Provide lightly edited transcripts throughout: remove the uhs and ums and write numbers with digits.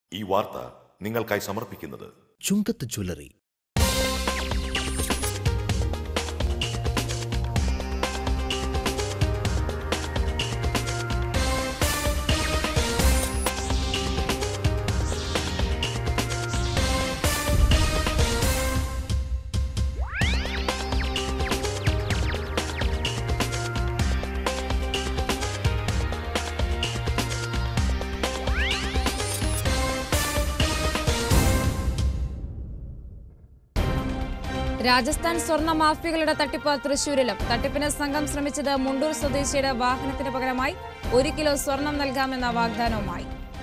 ഈ വാർത്ത നിങ്ങൾക്കായി സമർപ്പിക്കുന്നത് ചുങ്കത്ത് ജ്വല്ലറി. രാജസ്ഥാൻ സ്വർണ്ണ മാഫിയകളുടെ തട്ടിപ്പ് തൃശൂരിലും. തട്ടിപ്പിന് സംഘം ശ്രമിച്ചത് മുണ്ടൂർ സ്വദേശിയുടെ വാഹനത്തിന് പകരമായി 1 കിലോ സ്വർണം നൽകാമെന്ന വാഗ്ദാനവുമായി.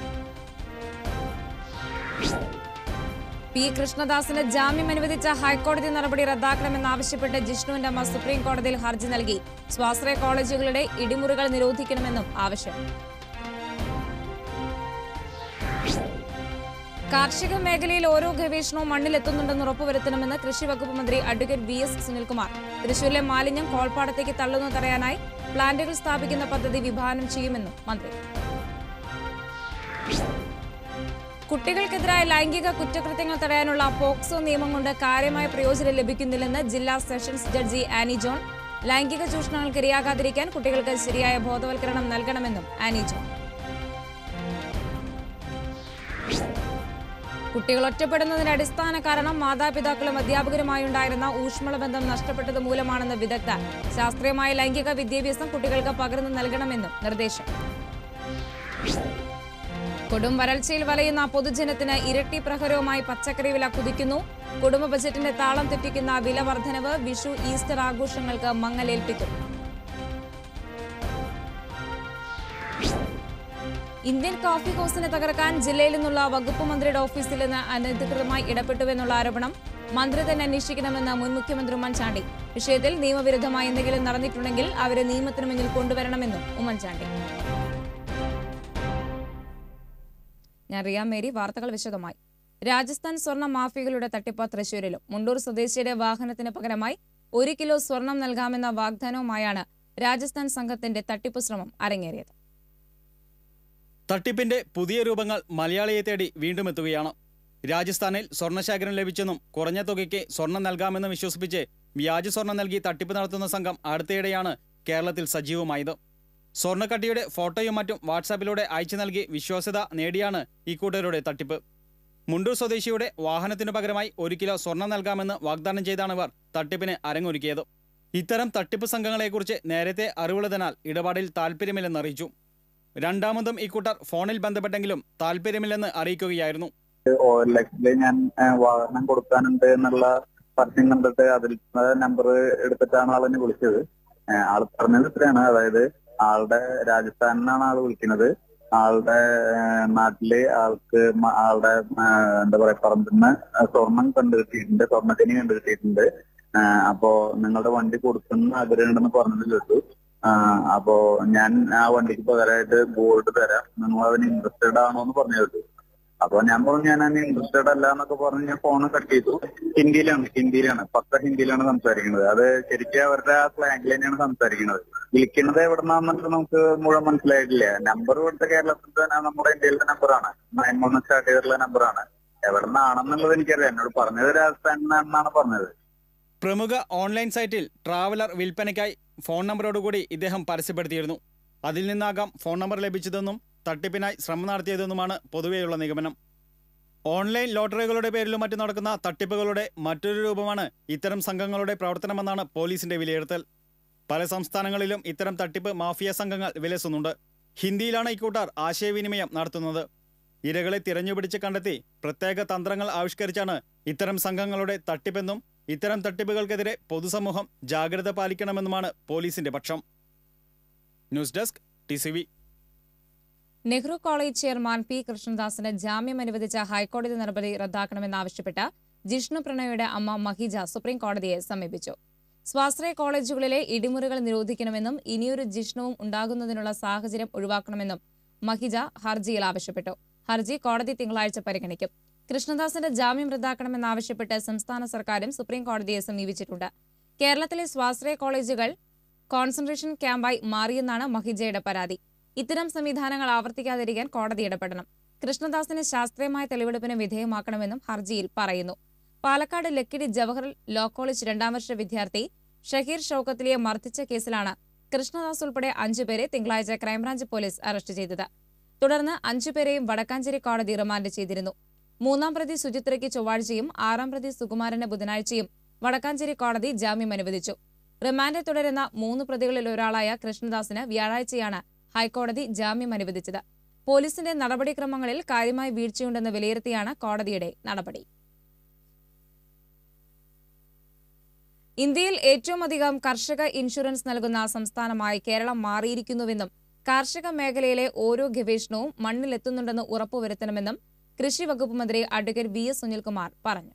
പി കൃഷ്ണദാസിന് ജാമ്യം അനുവദിച്ച ഹൈക്കോടതി നടപടി റദ്ദാക്കണമെന്നാവശ്യപ്പെട്ട് ജിഷ്ണുവിന്റെ അമ്മ സുപ്രീം കോടതിയിൽ ഹർജി നൽകി. സ്വാശ്രയ കോളേജുകളുടെ ഇടിമുറികൾ നിരോധിക്കണമെന്നും ആവശ്യം. കാർഷിക മേഖലയിൽ ഓരോ ഗവേഷണവും മണ്ണിലെത്തുന്നുണ്ടെന്ന് ഉറപ്പുവരുത്തണമെന്ന് കൃഷി വകുപ്പ് മന്ത്രി അഡ്വക്കേറ്റ് വി എസ് സുനിൽകുമാർ. തൃശൂരിലെ മാലിന്യം കോൾപ്പാടത്തേക്ക് തള്ളുന്നത് തടയാനായി പ്ലാന്റുകൾ സ്ഥാപിക്കുന്ന പദ്ധതി വിഭാവനം ചെയ്യുമെന്നും മന്ത്രി. കുട്ടികൾക്കെതിരായ ലൈംഗിക കുറ്റകൃത്യങ്ങൾ തടയാനുള്ള പോക്സോ നിയമം കൊണ്ട് കാര്യമായ പ്രയോജനം ലഭിക്കുന്നില്ലെന്ന് ജില്ലാ സെഷൻസ് ജഡ്ജി ആനി ജോൺ. ലൈംഗിക ചൂഷണങ്ങൾക്ക് ഇരയാകാതിരിക്കാൻ കുട്ടികൾക്ക് ശരിയായ ബോധവൽക്കരണം നൽകണമെന്നും ആനി ജോൺ. കുട്ടികൾ ഒറ്റപ്പെടുന്നതിന്റെ അടിസ്ഥാന കാരണം മാതാപിതാക്കളും അധ്യാപകരുമായുണ്ടായിരുന്ന ഊഷ്മള ബന്ധം നഷ്ടപ്പെട്ടത് മൂലമാണെന്ന് വിദഗ്ധർ. ശാസ്ത്രീയമായ ലൈംഗിക വിദ്യാഭ്യാസം കുട്ടികൾക്ക് പകർന്നു നൽകണമെന്നും നിർദ്ദേശം. കൊടും വരൾച്ചയിൽ വലയുന്ന പൊതുജനത്തിന് ഇരട്ടി പ്രഹരവുമായി പച്ചക്കറി വില കുതിക്കുന്നു. കുടുംബ ബജറ്റിന്റെ താളം തെറ്റിക്കുന്ന വില വർധനവ് വിഷു ഈസ്റ്റർ ആഘോഷങ്ങൾക്ക് മങ്ങലേൽപ്പിക്കും. ഇന്ത്യൻ കോഫി ഹൗസിനെ തകർക്കാൻ ജില്ലയിൽ നിന്നുള്ള വകുപ്പ് മന്ത്രിയുടെ ഓഫീസിൽ നിന്ന് അനധികൃതമായി ഇടപെട്ടുവെന്നുള്ള ആരോപണം മന്ത്രി തന്നെ അന്വേഷിക്കണമെന്ന് മുൻ മുഖ്യമന്ത്രി ഉമ്മൻചാണ്ടി. വിഷയത്തിൽ നിയമവിരുദ്ധമായി എന്തെങ്കിലും നടന്നിട്ടുണ്ടെങ്കിൽ അവരെ നിയമത്തിന് മുന്നിൽ കൊണ്ടുവരണമെന്നും ഉമ്മൻചാണ്ടി. ഞാൻ റിയ മേരി. വാർത്തകൾ വിശദമായി. രാജസ്ഥാൻ സ്വർണ്ണ മാഫിയകളുടെ തട്ടിപ്പ് തൃശൂരിലും. മുണ്ടൂർ സ്വദേശിയുടെ വാഹനത്തിന് പകരമായി 1 കിലോ സ്വർണം നൽകാമെന്ന വാഗ്ദാനവുമായാണ് രാജസ്ഥാൻ സംഘത്തിന്റെ തട്ടിപ്പ് ശ്രമം അരങ്ങേറിയത്. തട്ടിപ്പിന്റെ പുതിയ രൂപങ്ങൾ മലയാളിയെ തേടി വീണ്ടും എത്തുകയാണ്. രാജസ്ഥാനിൽ സ്വർണ്ണശേഖരം ലഭിച്ചെന്നും കുറഞ്ഞ തുകയ്ക്ക് സ്വർണം നൽകാമെന്നും വിശ്വസിപ്പിച്ച് വ്യാജ സ്വർണം നൽകി തട്ടിപ്പ് നടത്തുന്ന സംഘം അടുത്തിടെയാണ് കേരളത്തിൽ സജീവമായത്. സ്വർണ്ണക്കട്ടിയുടെ ഫോട്ടോയും മറ്റും വാട്സാപ്പിലൂടെ അയച്ചു നൽകി വിശ്വാസ്യത നേടിയാണ് ഇക്കൂട്ടരുടെ തട്ടിപ്പ്. മുണ്ടൂർ സ്വദേശിയുടെ വാഹനത്തിനു പകരമായി 1 കിലോ സ്വർണം നൽകാമെന്ന് വാഗ്ദാനം ചെയ്താണ് ഇവർ തട്ടിപ്പിന് അരങ്ങൊരുക്കിയത്. ഇത്തരം തട്ടിപ്പ് സംഘങ്ങളെക്കുറിച്ച് നേരത്തെ അറിവുള്ളതിനാൽ ഇടപാടിൽ താൽപ്പര്യമില്ലെന്ന് അറിയിച്ചു. രണ്ടാമതും ഇക്കൂട്ടർ ഫോണിൽ ബന്ധപ്പെട്ടെങ്കിലും താല്പര്യമില്ലെന്ന് അറിയിക്കുകയായിരുന്നു. ഞാൻ വാഹനം കൊടുക്കാനുണ്ട് എന്നുള്ള പരസ്യം കണ്ടിട്ട് അതിൽ നമ്പർ എടുത്തിട്ടാണ് ആളെന്നെ വിളിച്ചത്. ആള് പറഞ്ഞത് ഇത്രയാണ്, അതായത് ആളുടെ രാജസ്ഥാനിലാണ് ആള് വിളിക്കുന്നത്. ആളുടെ നാട്ടില് ആൾക്ക് ആളുടെ എന്താ പറയാ പറമ്പിന്ന് സ്വർണം കണ്ടുകിട്ടിയിട്ടുണ്ട്, സ്വർണ്ണത്തിന് കണ്ടുകിട്ടിയിട്ടുണ്ട്. അപ്പോ നിങ്ങളുടെ വണ്ടി കൊടുക്കുന്ന ആഗ്രഹമുണ്ടെന്ന് പറഞ്ഞത് കേട്ടു. അപ്പോ ഞാൻ ആ വണ്ടിക്ക് പകരമായിട്ട് ഗോൾഡ് തരാം, നിങ്ങൾ അതിന് ഇൻട്രസ്റ്റഡ് ആണോ എന്ന് പറഞ്ഞു കേട്ടു. അപ്പൊ ഞാൻ പറഞ്ഞു ഞാൻ അതിന് ഇൻട്രസ്റ്റഡ് അല്ല എന്നൊക്കെ പറഞ്ഞ് ഞാൻ ഫോൺ കട്ട് ചെയ്തു. ഹിന്ദിയിലാണ് പക്ക ഹിന്ദിയിലാണ് സംസാരിക്കുന്നത്. അത് ശരിക്കും അവരുടെ ആ സ്ലാങ്ങിൽ തന്നെയാണ് സംസാരിക്കുന്നത്. വിളിക്കുന്നത് എവിടെന്നാന്നൊക്കെ നമുക്ക് മുഴുവൻ മനസ്സിലായിട്ടില്ല. നമ്പർ ഇവിടുത്തെ കേരളത്തിൽ തന്നെ നമ്മുടെ ഇന്ത്യയിലെ നമ്പറാണ്, 9 സ്റ്റാർട്ട് ചെയ്തിട്ടുള്ള നമ്പറാണ്. എവിടെന്നാണെന്നുള്ളത് എനിക്കറിയാം. എന്നോട് പറഞ്ഞത് രാജസ്ഥാനിന്നാണ് പറഞ്ഞത്. പ്രമുഖ ഓൺലൈൻ സൈറ്റിൽ ട്രാവലർ വിൽപ്പനയ്ക്കായി ഫോൺ നമ്പറോടുകൂടി ഇദ്ദേഹം പരസ്യപ്പെടുത്തിയിരുന്നു. അതിൽ നിന്നാകാം ഫോൺ നമ്പർ ലഭിച്ചതെന്നും തട്ടിപ്പിനായി ശ്രമം നടത്തിയതെന്നുമാണ് പൊതുവെയുള്ള നിഗമനം. ഓൺലൈൻ ലോട്ടറികളുടെ പേരിലും മറ്റും നടക്കുന്ന തട്ടിപ്പുകളുടെ മറ്റൊരു രൂപമാണ് ഇത്തരം സംഘങ്ങളുടെ പ്രവർത്തനമെന്നാണ് പോലീസിന്റെ വിലയിരുത്തൽ. പല സംസ്ഥാനങ്ങളിലും ഇത്തരം തട്ടിപ്പ് മാഫിയ സംഘങ്ങൾ വിലസുന്നുണ്ട്. ഹിന്ദിയിലാണ് ഇക്കൂട്ടർ ആശയവിനിമയം നടത്തുന്നത്. ഇരകളെ തിരഞ്ഞുപിടിച്ച് കണ്ടെത്തി പ്രത്യേക തന്ത്രങ്ങൾ ആവിഷ്കരിച്ചാണ് ഇത്തരം സംഘങ്ങളുടെ തട്ടിപ്പെന്നും ഇത്തരം തട്ടിപ്പുകൾക്കെതിരെ പൊതുസമൂഹം ജാഗ്രത പാലിക്കണമെന്നുമാണ് പോലീസിന്റെ പക്ഷം. News desk TCV. Nehru college chairman P കൃഷ്ണദാസിന് ജാമ്യം അനുവദിച്ച ഹൈക്കോടതി നടപടി റദ്ദാക്കണമെന്നാവശ്യപ്പെട്ട് ജിഷ്ണു പ്രണയുടെ അമ്മ മഹിജ സുപ്രീം കോടതിയെ സമീപിച്ചു. സ്വാശ്രയ കോളേജുകളിലെ ഇടിമുറികൾ നിരോധിക്കണമെന്നും ഇനിയൊരു ജിഷ്ണുവും ഉണ്ടാകുന്നതിനുള്ള സാഹചര്യം ഒഴിവാക്കണമെന്നും മഹിജ ഹർജിയിൽ ആവശ്യപ്പെട്ടു. ഹർജി കോടതി തിങ്കളാഴ്ച പരിഗണിക്കും. കൃഷ്ണദാസിന്റെ ജാമ്യം റദ്ദാക്കണമെന്നാവശ്യപ്പെട്ട് സംസ്ഥാന സർക്കാരും സുപ്രീം കോടതിയെ സമീപിച്ചിട്ടുണ്ട്. കേരളത്തിലെ സ്വാശ്രയ കോളേജുകൾ കോൺസെൻട്രേഷൻ ക്യാമ്പായി മാറിയെന്നാണ് മഹിജയുടെ പരാതി. ഇത്തരം സംവിധാനങ്ങൾ ആവർത്തിക്കാതിരിക്കാൻ കോടതി ഇടപെടണം. കൃഷ്ണദാസിനെ ശാസ്ത്രീയമായ തെളിവെടുപ്പിന് വിധേയമാക്കണമെന്നും ഹർജിയിൽ പറയുന്നു. പാലക്കാട് ലക്കിടി ജവഹർ ലോ കോളേജ് 2ാം വർഷ വിദ്യാർത്ഥി ഷഹീർ ഷൌക്കത്തിലിയെ മർദ്ദിച്ച കേസിലാണ് കൃഷ്ണദാസ് ഉൾപ്പെടെ 5 പേരെ തിങ്കളാഴ്ച ക്രൈംബ്രാഞ്ച് പോലീസ് അറസ്റ്റ് ചെയ്തത്. തുടർന്ന് 5 പേരെയും വടക്കാഞ്ചേരി കോടതി റിമാൻഡ് ചെയ്തിരുന്നു. 3ാം പ്രതി സുചിത്രയ്ക്ക് ചൊവ്വാഴ്ചയും 6ാം പ്രതി സുകുമാരന് ബുധനാഴ്ചയും വടക്കാഞ്ചേരി കോടതി ജാമ്യം അനുവദിച്ചു. റിമാൻഡിൽ തുടരുന്ന 3 പ്രതികളിൽ ഒരാളായ കൃഷ്ണദാസിന് വ്യാഴാഴ്ചയാണ് ഹൈക്കോടതി ജാമ്യം അനുവദിച്ചത്. പോലീസിന്റെ നടപടിക്രമങ്ങളിൽ കാര്യമായ വീഴ്ചയുണ്ടെന്ന് വിലയിരുത്തിയാണ് കോടതിയുടെ നടപടി. ഇന്ത്യയിൽ ഏറ്റവുമധികം കർഷക ഇൻഷുറൻസ് നൽകുന്ന സംസ്ഥാനമായി കേരളം മാറിയിരിക്കുന്നുവെന്നും കാർഷിക മേഖലയിലെ ഓരോ ഗവേഷണവും മണ്ണിലെത്തുന്നുണ്ടെന്ന് ഉറപ്പുവരുത്തണമെന്നും കൃഷി വകുപ്പ് മന്ത്രി അഡ്വക്കേറ്റ് VS സുനിൽകുമാർ പറഞ്ഞു.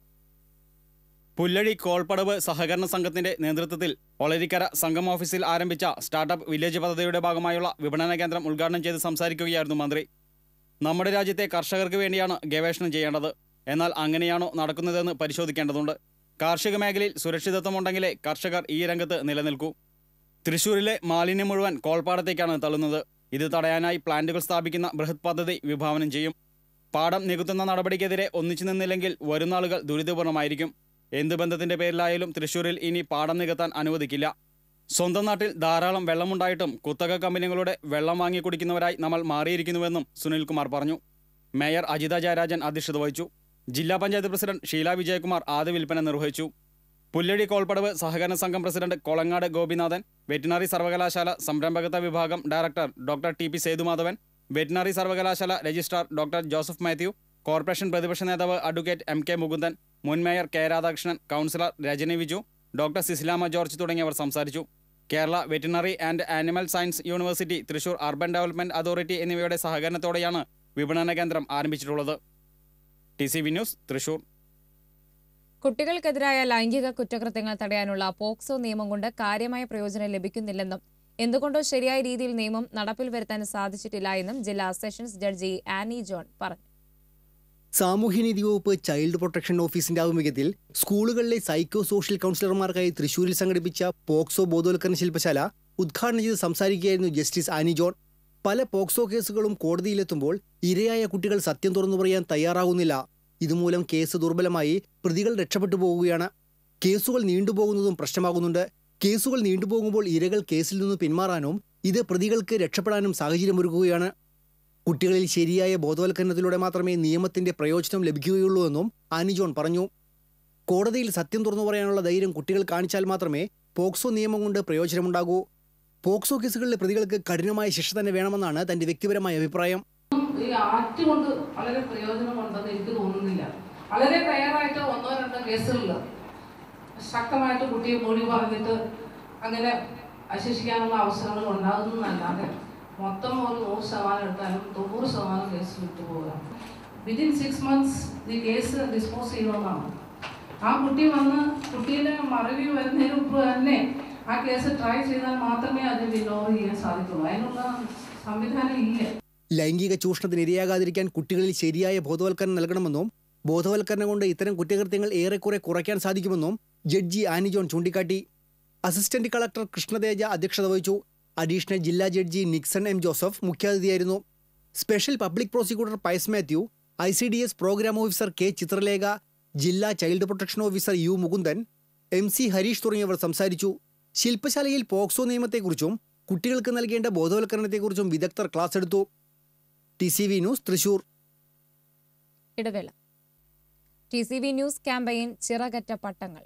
പുല്ലഴി കോൾപ്പടവ് സഹകരണ സംഘത്തിന്റെ നേതൃത്വത്തിൽ ഒളരിക്കര സംഘം ഓഫീസിൽ ആരംഭിച്ച സ്റ്റാർട്ടപ്പ് വില്ലേജ് പദ്ധതിയുടെ ഭാഗമായുള്ള വിപണന കേന്ദ്രം ഉദ്ഘാടനം ചെയ്ത് സംസാരിക്കുകയായിരുന്നു മന്ത്രി. നമ്മുടെ രാജ്യത്തെ കർഷകർക്ക് വേണ്ടിയാണ് ഗവേഷണം ചെയ്യേണ്ടത്. എന്നാൽ അങ്ങനെയാണോ നടക്കുന്നതെന്ന് പരിശോധിക്കേണ്ടതുണ്ട്. കാർഷിക മേഖലയിൽ സുരക്ഷിതത്വമുണ്ടെങ്കിലേ കർഷകർ ഈ രംഗത്ത് നിലനിൽക്കൂ. തൃശൂരിലെ മാലിന്യം മുഴുവൻ കോൾപ്പാടത്തേക്കാണ് തള്ളുന്നത്. ഇത് തടയാനായി പ്ലാന്റുകൾ സ്ഥാപിക്കുന്ന ബൃഹത് പദ്ധതി വിഭാവനം ചെയ്യും. പാടം നികത്തുന്ന നടപടിക്കെതിരെ ഒന്നിച്ചു നിന്നില്ലെങ്കിൽ വരുന്നാളുകൾ ദുരിതപൂർണമായിരിക്കും. എന്ത് ബന്ധത്തിന്റെ പേരിലായാലും തൃശൂരിൽ ഇനി പാടം നികത്താൻ അനുവദിക്കില്ല. സ്വന്തം നാട്ടിൽ ധാരാളം വെള്ളമുണ്ടായിട്ടും കുത്തക കമ്പനികളുടെ വെള്ളം വാങ്ങി കുടിക്കുന്നവരായി നമ്മൾ മാറിയിരിക്കുന്നുവെന്നും സുനിൽകുമാർ പറഞ്ഞു. മേയർ അജിത ജയരാജൻ അധ്യക്ഷത വഹിച്ചു. ജില്ലാ പഞ്ചായത്ത് പ്രസിഡന്റ് ഷീല വിജയകുമാർ ആദ്യ വിൽപ്പന നിർവഹിച്ചു. പുല്ലഴി കോൾപ്പടവ് സഹകരണ സംഘം പ്രസിഡന്റ് കൊളങ്ങാട് ഗോപിനാഥൻ, വെറ്റിനറി സർവകലാശാല സംരംഭകത്വ വിഭാഗം director doctor TP Sethumadhavan, veterinary സർവകലാശാല registrar doctor Joseph Mathew, corporation പ്രതിപക്ഷ നേതാവ് അഡ്വക്കേറ്റ് MK മുകുന്ദൻ, മുൻ mayor K Radhakrishnan, councillor Rajani Viju, doctor Cicilamma George തുടങ്ങിയവർ സംസാരിച്ചു. Kerala veterinary and animal science university, Thrissur urban development authority എന്നിവയുടെ സഹകരണത്തോടെയാണ് വിപണന കേന്ദ്രം ആരംഭിച്ചിട്ടുള്ളത്. TCV news, Thrissur. കുട്ടികൾക്കെതിരായ ലൈംഗിക കുറ്റകൃത്യങ്ങൾ തടയാനുള്ള പോക്സോ നിയമം കൊണ്ട് കാര്യമായ പ്രയോജനം ലഭിക്കുന്നില്ലെന്നും എന്തുകൊണ്ടോ ശരിയായ രീതിയിൽ നിയമം നടപ്പിൽ വരുത്താൻ സാധിച്ചിട്ടില്ല എന്നും ജില്ലാ സെഷൻസ് ജഡ്ജി ആനി ജോൺ പറഞ്ഞു. സാമൂഹ്യനീതി വകുപ്പ് ചൈൽഡ് പ്രൊട്ടക്ഷൻ ഓഫീസിന്റെ ആഭിമുഖ്യത്തിൽ സ്കൂളുകളിലെ സൈക്കോ സോഷ്യൽ കൗൺസിലർമാർക്കായി തൃശൂരിൽ സംഘടിപ്പിച്ച പോക്സോ ബോധവൽക്കരണ ശില്പശാല ഉദ്ഘാടനം ചെയ്ത് സംസാരിക്കുകയായിരുന്നു ജസ്റ്റിസ് ആനി ജോൺ. പല പോക്സോ കേസുകളും കോടതിയിലെത്തുമ്പോൾ ഇരയായ കുട്ടികൾ സത്യം തുറന്നു പറയാൻ തയ്യാറാകുന്നില്ല. ഇതുമൂലം കേസ് ദുർബലമായി പ്രതികൾ രക്ഷപ്പെട്ടു പോകുകയാണ്. കേസുകൾ നീണ്ടുപോകുന്നതും പ്രശ്നമാകുന്നുണ്ട്. കേസുകൾ നീണ്ടുപോകുമ്പോൾ ഇരകൾ കേസിൽ നിന്ന് പിന്മാറാനും ഇത് പ്രതികൾക്ക് രക്ഷപ്പെടാനും സാഹചര്യമൊരുക്കുകയാണ്. കുട്ടികളിൽ ശരിയായ ബോധവൽക്കരണത്തിലൂടെ മാത്രമേ നിയമത്തിന്റെ പ്രയോജനം ലഭിക്കുകയുള്ളൂ എന്നും ആനി ജോൺ പറഞ്ഞു. കോടതിയിൽ സത്യം തുറന്നു പറയാനുള്ള ധൈര്യം കുട്ടികൾ കാണിച്ചാൽ മാത്രമേ പോക്സോ നിയമം കൊണ്ട് പ്രയോജനമുണ്ടാകൂ. പോക്സോ കേസുകളിലെ പ്രതികൾക്ക് കഠിനമായ ശിക്ഷ തന്നെ വേണമെന്നാണ് തന്റെ വ്യക്തിപരമായ അഭിപ്രായം. ഈ ആക്ട് കൊണ്ട് വളരെ പ്രയോജനമുണ്ടെന്ന് എനിക്ക് തോന്നുന്നില്ല. വളരെ ക്ലിയറായിട്ട് 1-2 കേസുകളിൽ ശക്തമായിട്ട് കുട്ടിയെ മൊഴി പറഞ്ഞിട്ട് അങ്ങനെ ശിക്ഷിക്കാനുള്ള അവസരങ്ങൾ ഉണ്ടാകുന്നതല്ലാതെ മൊത്തം ഒരു 100% എടുത്താലും 90% കേസ് വിട്ടുപോകുക. വിതിൻ 6 months ഈ കേസ് ഡിസ്പോസ് ചെയ്യുന്നതാണ്. ആ കുട്ടി വന്ന് കുട്ടിയുടെ മറവി വരുന്നതിന് മുമ്പ് തന്നെ ആ കേസ് ട്രൈ ചെയ്താൽ മാത്രമേ അത് വിലോർ ചെയ്യാൻ സാധിക്കുള്ളൂ. അതിനുള്ള സംവിധാനം ഇല്ല. ലൈംഗിക ചൂഷണത്തിന് ഇരയാകാതിരിക്കാൻ കുട്ടികളിൽ ശരിയായ ബോധവൽക്കരണം നൽകണമെന്നും ബോധവൽക്കരണം കൊണ്ട് ഇത്തരം കുറ്റകൃത്യങ്ങൾ ഏറെക്കുറെ കുറയ്ക്കാൻ സാധിക്കുമെന്നും ജഡ്ജി ആനി ജോൺ ചൂണ്ടിക്കാട്ടി. അസിസ്റ്റന്റ് കളക്ടർ കൃഷ്ണതേജ അധ്യക്ഷത വഹിച്ചു. അഡീഷണൽ ജില്ലാ ജഡ്ജി നിക്സൺ M. ജോസഫ് മുഖ്യാതിഥിയായിരുന്നു. Special public prosecutor Pius Mathew, ICDS program officer K. Chithralekha, ജില്ലാ child protection officer U. Mukundan, MC. Harish തുടങ്ങിയവർ സംസാരിച്ചു. ശില്പശാലയിൽ പോക്സോ നിയമത്തെക്കുറിച്ചും കുട്ടികൾക്ക് നൽകേണ്ട ബോധവൽക്കരണത്തെക്കുറിച്ചും വിദഗ്ധർ ക്ലാസ് എടുത്തു. TCV news, Thrissur. ഇടവേള. TCV ന്യൂസ് ക്യാമ്പയിൻ ചിറകറ്റ പട്ടങ്ങൾ.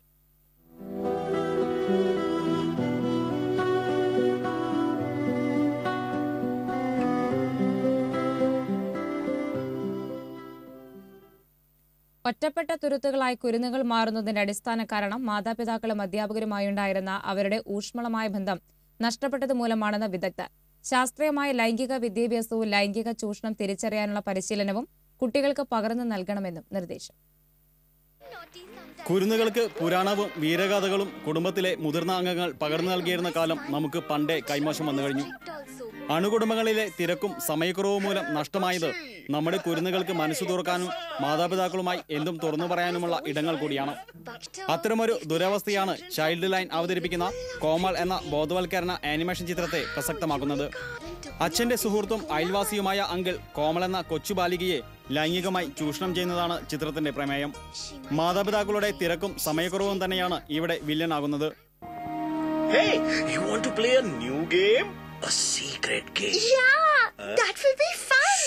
ഒറ്റപ്പെട്ട തുരുത്തുകളായി കുരുന്നുകൾ മാറുന്നതിന്റെ അടിസ്ഥാന കാരണം മാതാപിതാക്കളും അധ്യാപകരുമായുണ്ടായിരുന്ന അവരുടെ ഊഷ്മളമായ ബന്ധം നഷ്ടപ്പെട്ടത് മൂലമാണെന്ന് വിദഗ്ധർ. ശാസ്ത്രീയമായ ലൈംഗിക വിദ്യാഭ്യാസവും ലൈംഗിക ചൂഷണം തിരിച്ചറിയാനുള്ള പരിശീലനവും കുട്ടികൾക്ക് പകർന്നു നൽകണമെന്നും നിർദ്ദേശം. കുരുന്നുകൾക്ക് പുരാണവും വീരഗാഥകളും കുടുംബത്തിലെ മുതിർന്ന അംഗങ്ങൾ പകർന്നു നൽകിയിരുന്ന കാലം നമുക്ക് പണ്ടേ കൈമോശം വന്നു കഴിഞ്ഞു. അണുകുടുംബങ്ങളിലെ തിരക്കും സമയക്കുറവും മൂലം നഷ്ടമായത് നമ്മുടെ കുരുന്നുകൾക്ക് മനസ്സു തുറക്കാനും മാതാപിതാക്കളുമായി എന്തും തുറന്നു പറയാനുമുള്ള ഇടങ്ങൾ കൂടിയാണ്. അത്തരമൊരു ദുരവസ്ഥയാണ് ചൈൽഡ് ലൈൻ അവതരിപ്പിക്കുന്ന കോമൾ എന്ന ബോധവൽക്കരണ ആനിമേഷൻ ചിത്രത്തെ പ്രസക്തമാക്കുന്നത്. അച്ഛന്റെ സുഹൃത്തും അയൽവാസിയുമായ അങ്കിൾ കോമൾ എന്ന കൊച്ചുബാലികയെ ലൈംഗികമായി ചൂഷണം ചെയ്യുന്നതാണ് ചിത്രത്തിന്റെ പ്രമേയം. മാതാപിതാക്കളുടെ തിരക്കും സമയക്കുറവും തന്നെയാണ് ഇവിടെ വില്ലനാകുന്നത്. Hey, you want to play a new game? A secret game? Yeah, that will be fun.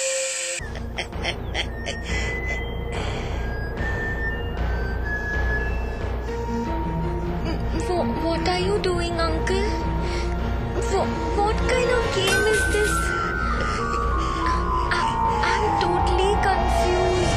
What are you doing, Uncle? What kind of game is this? I'm totally confused.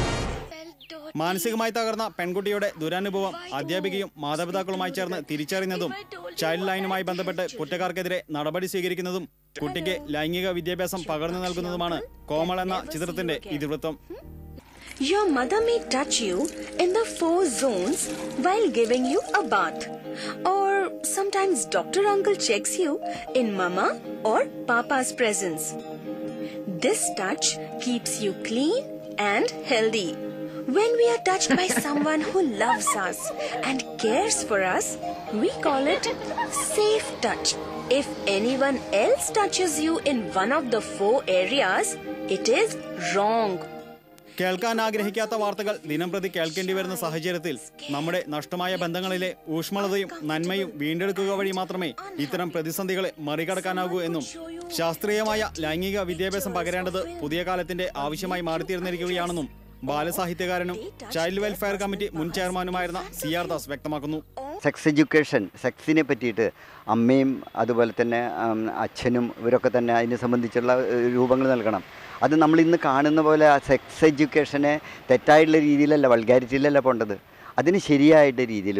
മാനസികമായി തകർന്ന പെൺകുട്ടിയുടെ ദുരനുഭവം അധ്യാപികയും മാതാപിതാക്കളുമായി ചേർന്ന് തിരിച്ചറിയുന്നതും ചൈൽഡ് ലൈനുമായി ബന്ധപ്പെട്ട് കുറ്റക്കാർക്കെതിരെ നടപടി സ്വീകരിക്കുന്നതും കുട്ടിക്ക് ലൈംഗിക വിദ്യാഭ്യാസം പകർന്നു നൽകുന്നതുമാണ് കോമൾ എന്ന ചിത്രത്തിന്റെ ഇതിവൃത്തം. Your mother may touch you in the 4 zones while giving you a bath. Or sometimes Dr. Uncle checks you in mama or papa's presence. This touch keeps you clean and healthy. When we are touched by someone who loves us and cares for us, we call it safe touch. If anyone else touches you in one of the 4 areas, it is wrong. കേൾക്കാൻ ആഗ്രഹിക്കാത്ത വാർത്തകൾ ദിനംപ്രതി കേൾക്കേണ്ടി വരുന്ന സാഹചര്യത്തിൽ നമ്മുടെ നഷ്ടമായ ബന്ധങ്ങളിലെ ഊഷ്മളതയും നന്മയും വീണ്ടെടുക്കുക വഴി മാത്രമേ ഇത്തരം പ്രതിസന്ധികളെ മറികടക്കാനാകൂ എന്നും ശാസ്ത്രീയമായ ലൈംഗിക വിദ്യാഭ്യാസം പകരേണ്ടത് പുതിയ കാലത്തിന്റെ ആവശ്യമായി മാറിത്തീർന്നിരിക്കുകയാണെന്നും ബാലസാഹിത്യകാരനും ചൈൽഡ് വെൽഫെയർ കമ്മിറ്റി മുൻ ചെയർമാനുമായിരുന്ന CR ദാസ് വ്യക്തമാക്കുന്നു. സെക്സ് എഡ്യൂക്കേഷൻ, സെക്സിനെ പറ്റിയിട്ട് അമ്മയും അതുപോലെ തന്നെ അച്ഛനും ഇവരൊക്കെ തന്നെ അതിനെ സംബന്ധിച്ചുള്ള രൂപങ്ങൾ നൽകണം. അത് നമ്മൾ ഇന്ന് കാണുന്ന പോലെ ആ സെക്സ് എഡ്യൂക്കേഷനെ തെറ്റായിട്ടുള്ള രീതിയിലല്ല, വൾഗാരിറ്റിയിലല്ല പോണ്ടത്. അതിന് ശരിയായിട്ട് രീതിയിൽ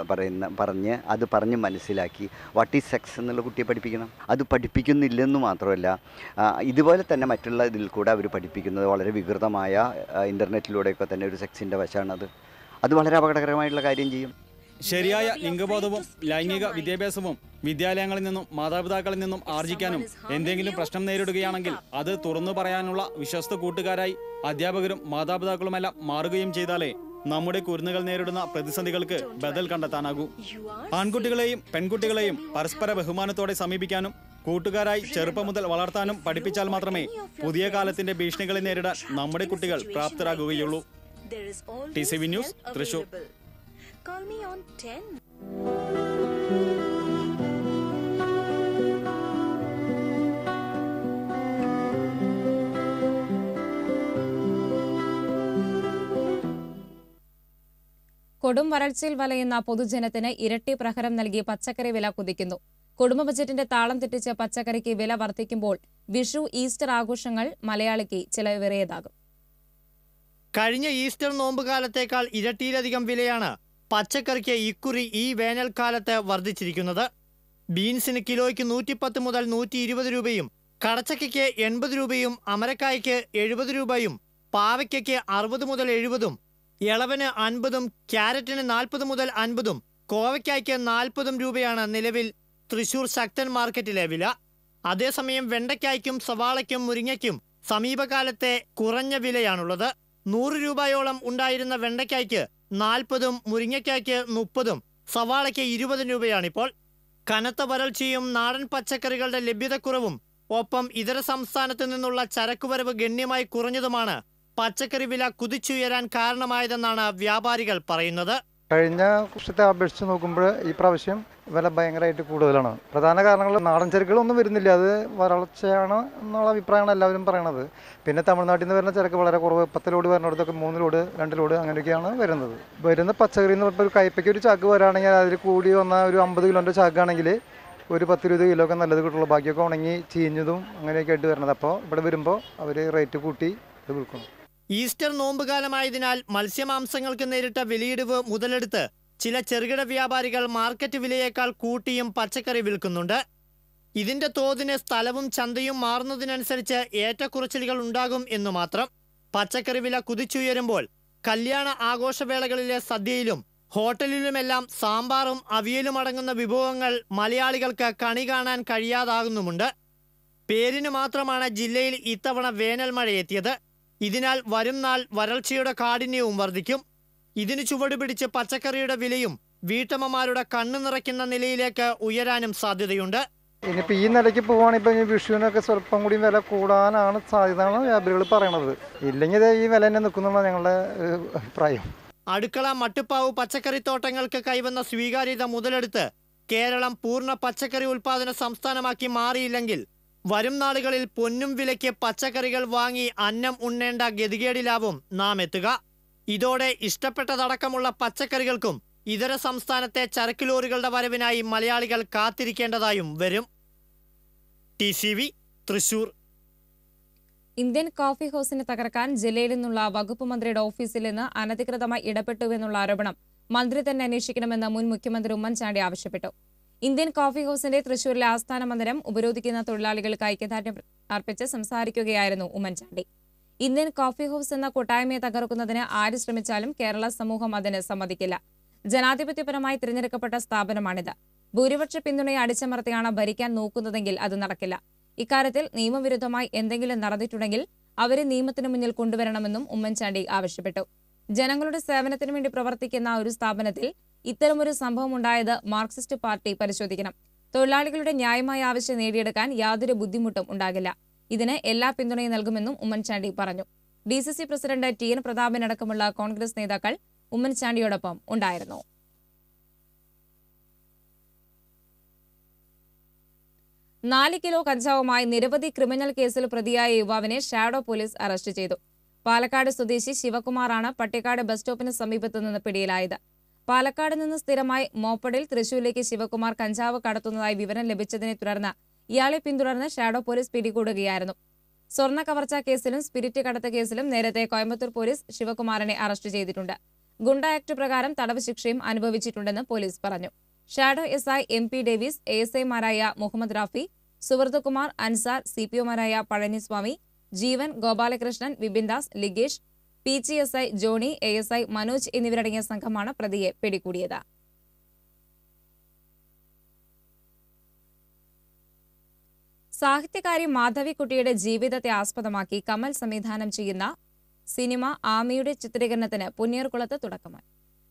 പറഞ്ഞ് മനസ്സിലാക്കി വാട്ട് ഈസ് സെക്സ് എന്നുള്ള കുട്ടിയെ പഠിപ്പിക്കണം. അത് പഠിപ്പിക്കുന്നില്ലെന്ന് മാത്രമല്ല, ഇതുപോലെ തന്നെ മറ്റുള്ള ഇതിൽ കൂടെ അവർ പഠിപ്പിക്കുന്നത് വളരെ വികൃതമായ ഇൻ്റർനെറ്റിലൂടെയൊക്കെ തന്നെ ഒരു സെക്സിൻ്റെ വശമാണത്. അത് വളരെ അപകടകരമായിട്ടുള്ള കാര്യം ചെയ്യും. ശരിയായ ലിംഗബോധവും ലൈംഗിക വിദ്യാഭ്യാസവും വിദ്യാലയങ്ങളിൽ നിന്നും മാതാപിതാക്കളിൽ നിന്നും ആർജിക്കാനും എന്തെങ്കിലും പ്രശ്നം നേരിടുകയാണെങ്കിൽ അത് തുറന്നു പറയാനുള്ള വിശ്വസ്ത കൂട്ടുകാരായി അധ്യാപകരും മാതാപിതാക്കളുമെല്ലാം മാറുകയും ചെയ്താലേ നമ്മുടെ കുരുന്നുകൾ നേരിടുന്ന പ്രതിസന്ധികൾക്ക് ബദൽ കണ്ടെത്താനാകൂ. ആൺകുട്ടികളെയും പെൺകുട്ടികളെയും പരസ്പര ബഹുമാനത്തോടെ സമീപിക്കാനും കൂട്ടുകാരായി ചെറുപ്പം മുതൽ വളർത്താനും പഠിപ്പിച്ചാൽ മാത്രമേ പുതിയ കാലത്തിന്റെ ഭീഷണികളെ നേരിടാൻ നമ്മുടെ കുട്ടികൾ പ്രാപ്തരാകുകയുള്ളൂ. TCV news, Thrissur. Call me on 10. കൊടും വരൾച്ചയിൽ വലയുന്ന പൊതുജനത്തിന് ഇരട്ടി പ്രഹരം നൽകി പച്ചക്കറി വില കുതിക്കുന്നു. കുടുംബ ബജറ്റിന്റെ താളം തെറ്റിച്ച് പച്ചക്കറിക്ക് വില വർദ്ധിക്കുമ്പോൾ വിഷു, ഈസ്റ്റർ ആഘോഷങ്ങൾ മലയാളിക്ക് ചിലവേറിയതാകും. കഴിഞ്ഞ ഈസ്റ്റർ നോമ്പുകാലത്തേക്കാൾ ഇരട്ടിയിലധികം വിലയാണ് പച്ചക്കറിക്ക് ഇക്കുറി ഈ വേനൽക്കാലത്ത് വർദ്ധിച്ചിരിക്കുന്നത്. ബീൻസിന് കിലോയ്ക്ക് 110 മുതൽ 120 രൂപയും, കടച്ചക്കയ്ക്ക് 80 രൂപയും, അമരക്കായ്ക്ക് 70 രൂപയും, പാവയ്ക്കയ്ക്ക് 60 മുതൽ 70ഉം, ഇളവന് 50ഉം, ക്യാരറ്റിന് 40 മുതൽ 50ഉം, കോവയ്ക്കായ്ക്ക് 40 രൂപയാണ് നിലവിൽ തൃശൂർ ശക്തൻ മാർക്കറ്റിലെ വില. അതേസമയം വെണ്ടയ്ക്കായ്ക്കും സവാളയ്ക്കും മുരിങ്ങയ്ക്കും സമീപകാലത്തെ കുറഞ്ഞ വിലയാണുള്ളത്. 100 രൂപയോളം ഉണ്ടായിരുന്ന വെണ്ടയ്ക്കായ്ക്ക് 40ഉം, മുരിങ്ങയ്ക്കായ്ക്ക് 30ഉം, സവാളയ്ക്ക് 20 രൂപയാണിപ്പോൾ. കനത്ത വരൾച്ചയും നാടൻ പച്ചക്കറികളുടെ ലഭ്യതക്കുറവും ഒപ്പം ഇതര സംസ്ഥാനത്തു നിന്നുള്ള ചരക്കുവരവ് ഗണ്യമായി കുറഞ്ഞതുമാണ് പച്ചക്കറി വില കുതിച്ചുയരാൻ കാരണമായതെന്നാണ് വ്യാപാരികൾ പറയുന്നത്. കഴിഞ്ഞ വർഷത്തെ അപേക്ഷിച്ച് നോക്കുമ്പോൾ ഈ പ്രാവശ്യം വില ഭയങ്കരമായിട്ട് കൂടുതലാണ്. പ്രധാന കാരണങ്ങൾ നാടൻ ചരക്കുകളൊന്നും വരുന്നില്ല, അത് വരൾച്ചയാണ് എന്നുള്ള അഭിപ്രായമാണ് എല്ലാവരും പറയണത്. പിന്നെ തമിഴ്നാട്ടിൽ നിന്ന് വരുന്ന ചരക്ക് വളരെ കുറവ്, 10 ലോഡ് വരുന്നിടത്തൊക്കെ 3 ലോഡ് 2 ലോഡ് അങ്ങനെയൊക്കെയാണ് വരുന്നത്. വരുന്ന പച്ചക്കറി എന്ന് പറഞ്ഞാൽ ഒരു കയ്പയ്ക്ക് ഒരു ചാക്ക് വരാണെങ്കിൽ അതിൽ കൂടി വന്ന ഒരു 50 കിലോൻ്റെ ചാക്കാണെങ്കിൽ ഒരു 10-20 കിലോ ഒക്കെ നല്ലത് കിട്ടുള്ളൂ. ബാക്കിയൊക്കെ ഉണങ്ങി ചീഞ്ഞതും അങ്ങനെയൊക്കെ ആയിട്ട് വരുന്നത്. അപ്പോൾ ഇവിടെ വരുമ്പോൾ അവർ റേറ്റ് കൂട്ടി ഇത് വിൽക്കണം. ഈസ്റ്റർ നോമ്പുകാലമായതിനാൽ മത്സ്യമാംസങ്ങൾക്ക് നേരിട്ട വിലയിടിവ് മുതലെടുത്ത് ചില ചെറുകിട വ്യാപാരികൾ മാർക്കറ്റ് വിലയേക്കാൾ കൂട്ടിയും പച്ചക്കറി വിൽക്കുന്നുണ്ട്. ഇതിന്റെ തോതിന് സ്ഥലവും ചന്തയും മാറുന്നതിനനുസരിച്ച് ഏറ്റക്കുറച്ചിലുകൾ ഉണ്ടാകും എന്നു മാത്രം. പച്ചക്കറി വില കുതിച്ചുയരുമ്പോൾ കല്യാണ ആഘോഷവേളകളിലെ സദ്യയിലും ഹോട്ടലിലുമെല്ലാം സാമ്പാറും അവിയലും അടങ്ങുന്ന വിഭവങ്ങൾ മലയാളികൾക്ക് കണി കാണാൻ കഴിയാതാകുന്നുമുണ്ട്. പേരിന് മാത്രമാണ് ജില്ലയിൽ ഇത്തവണ വേനൽ മഴയെത്തിയത്. ഇതിനാൽ വരും നാൾ വരൾച്ചയുടെ കാഠിന്യവും വർദ്ധിക്കും. ഇതിന് ചുവടുപിടിച്ച് പച്ചക്കറിയുടെ വിലയും വീട്ടമ്മമാരുടെ കണ്ണു നിറയ്ക്കുന്ന നിലയിലേക്ക് ഉയരാനും സാധ്യതയുണ്ട്. ഇനിയിപ്പോൾ ഈ നിലയ്ക്ക് പോവുകയാണെങ്കിൽ ഇപ്പോൾ വിഷുവിനൊക്കെ സ്വല്പം കൂടി വില കൂടാനാണ് സാധ്യതയാണ് വ്യാപാരികൾ പറയണത്. ഇല്ലെങ്കിൽ ഈ വില തന്നെ നിൽക്കുന്നുള്ള ഞങ്ങളുടെ അഭിപ്രായം. അടുക്കള മട്ടുപ്പാവ് പച്ചക്കറിത്തോട്ടങ്ങൾക്ക് കൈവന്ന സ്വീകാര്യത മുതലെടുത്ത് കേരളം പൂർണ്ണ പച്ചക്കറി ഉൽപാദന സംസ്ഥാനമാക്കി മാറിയില്ലെങ്കിൽ വരും നാളുകളിൽ പൊന്നും വിലയ്ക്ക് പച്ചക്കറികൾ വാങ്ങി അന്നം ഉണ്ണേണ്ട ഗതികേടിലാവും നാം എത്തുക. ഇതോടെ ഇഷ്ടപ്പെട്ടതടക്കമുള്ള പച്ചക്കറികൾക്കും ഇതര സംസ്ഥാനത്തെ ചരക്ക് ലോറികളുടെ വരവിനായി മലയാളികൾ കാത്തിരിക്കേണ്ടതായും വരും. TCV തൃശൂർ. ഇന്ത്യൻ കോഫി ഹൌസിനെ തകർക്കാൻ ജില്ലയിൽ നിന്നുള്ള വകുപ്പ് മന്ത്രിയുടെ ഓഫീസിൽ നിന്ന് അനധികൃതമായി ഇടപെട്ടുവെന്നുള്ള ആരോപണം മന്ത്രി തന്നെ അന്വേഷിക്കണമെന്ന് മുൻ മുഖ്യമന്ത്രി ഉമ്മൻചാണ്ടി ആവശ്യപ്പെട്ടു. ഇന്ത്യൻ കോഫി ഹൌസിന്റെ തൃശൂരിലെ ആസ്ഥാന മന്ദിരം ഉപരോധിക്കുന്ന തൊഴിലാളികൾക്ക് ഐക്യദാർഢ്യം അർപ്പിച്ച് സംസാരിക്കുകയായിരുന്നു ഉമ്മൻചാണ്ടി. ഇന്ത്യൻ കോഫി ഹൌസ് എന്ന കൂട്ടായ്മയെ തകർക്കുന്നതിന് ആര് ശ്രമിച്ചാലും കേരള സമൂഹം അതിന് സമ്മതിക്കില്ല. ജനാധിപത്യപരമായി തിരഞ്ഞെടുക്കപ്പെട്ട സ്ഥാപനമാണിത്. ഭൂരിപക്ഷ പിന്തുണയെ അടിച്ചമർത്തിയാണ് ഭരിക്കാൻ നോക്കുന്നതെങ്കിൽ അത് നടക്കില്ല. ഇക്കാര്യത്തിൽ നിയമവിരുദ്ധമായി എന്തെങ്കിലും നടന്നിട്ടുണ്ടെങ്കിൽ അവരെ നിയമത്തിന് മുന്നിൽ കൊണ്ടുവരണമെന്നും ഉമ്മൻചാണ്ടി ആവശ്യപ്പെട്ടു. ജനങ്ങളുടെ സേവനത്തിനു വേണ്ടി പ്രവർത്തിക്കുന്ന ഒരു സ്ഥാപനത്തിൽ ഇത്തരമൊരു സംഭവം ഉണ്ടായത് മാർക്സിസ്റ്റ് പാർട്ടി പരിശോധിക്കണം. തൊഴിലാളികളുടെ ന്യായമായ ആവശ്യം നേടിയെടുക്കാൻ യാതൊരു ബുദ്ധിമുട്ടും ഉണ്ടാകില്ല. ഇതിന് എല്ലാ പിന്തുണയും നൽകുമെന്നും ഉമ്മൻചാണ്ടി പറഞ്ഞു. DCC പ്രസിഡന്റ് TN പ്രതാപനടക്കമുള്ള കോൺഗ്രസ് നേതാക്കൾ ഉമ്മൻചാണ്ടിയോടൊപ്പം ഉണ്ടായിരുന്നു. നാല് കിലോ കഞ്ചാവുമായി നിരവധി ക്രിമിനൽ കേസിൽ പ്രതിയായ യുവാവിനെ ഷാഡോ പോലീസ് അറസ്റ്റ് ചെയ്തു. പാലക്കാട് സ്വദേശി ശിവകുമാറാണ് പട്ടിക്കാട് ബസ് സ്റ്റോപ്പിന് സമീപത്തു നിന്ന് പിടിയിലായത്. പാലക്കാട് നിന്ന് സ്ഥിരമായി മോപ്പഡിൽ തൃശൂരിലേക്ക് ശിവകുമാർ കഞ്ചാവ് കടത്തുന്നതായി വിവരം ലഭിച്ചതിനെ തുടർന്ന് ഇയാളെ പിന്തുടർന്ന് ഷാഡോ പോലീസ് പിടികൂടുകയായിരുന്നു. സ്വർണ്ണ കവർച്ചാ കേസിലും സ്പിരിറ്റ് കടത്ത് കേസിലും നേരത്തെ കോയമ്പത്തൂർ പോലീസ് ശിവകുമാറിനെ അറസ്റ്റ് ചെയ്തിട്ടുണ്ട്. ഗുണ്ട ആക്ട് പ്രകാരം തടവ് ശിക്ഷയും അനുഭവിച്ചിട്ടുണ്ടെന്ന് പോലീസ് പറഞ്ഞു. ഷാഡോ SI MP ഡേവിസ്, ASIമാരായ മുഹമ്മദ് റാഫി, സുവർദ്ദകുമാർ, അൻസാർ, CPOമാരായ Pazhaniswamy, Jeevan, Gopalakrishnan, Vipindas, Ligesh, PGSI Johnny, ASI Manoj എന്നിവരടങ്ങിയ സംഘമാണ് പ്രതിയെ പിടികൂടിയത്. സാഹിത്യകാരി മാധവിക്കുട്ടിയുടെ ജീവിതത്തെ ആസ്പദമാക്കി കമൽ സംവിധാനം ചെയ്യുന്ന സിനിമ ആമിയുടെ ചിത്രീകരണത്തിന് പുന്നയൂർകുളത്ത് തുടക്കമായി.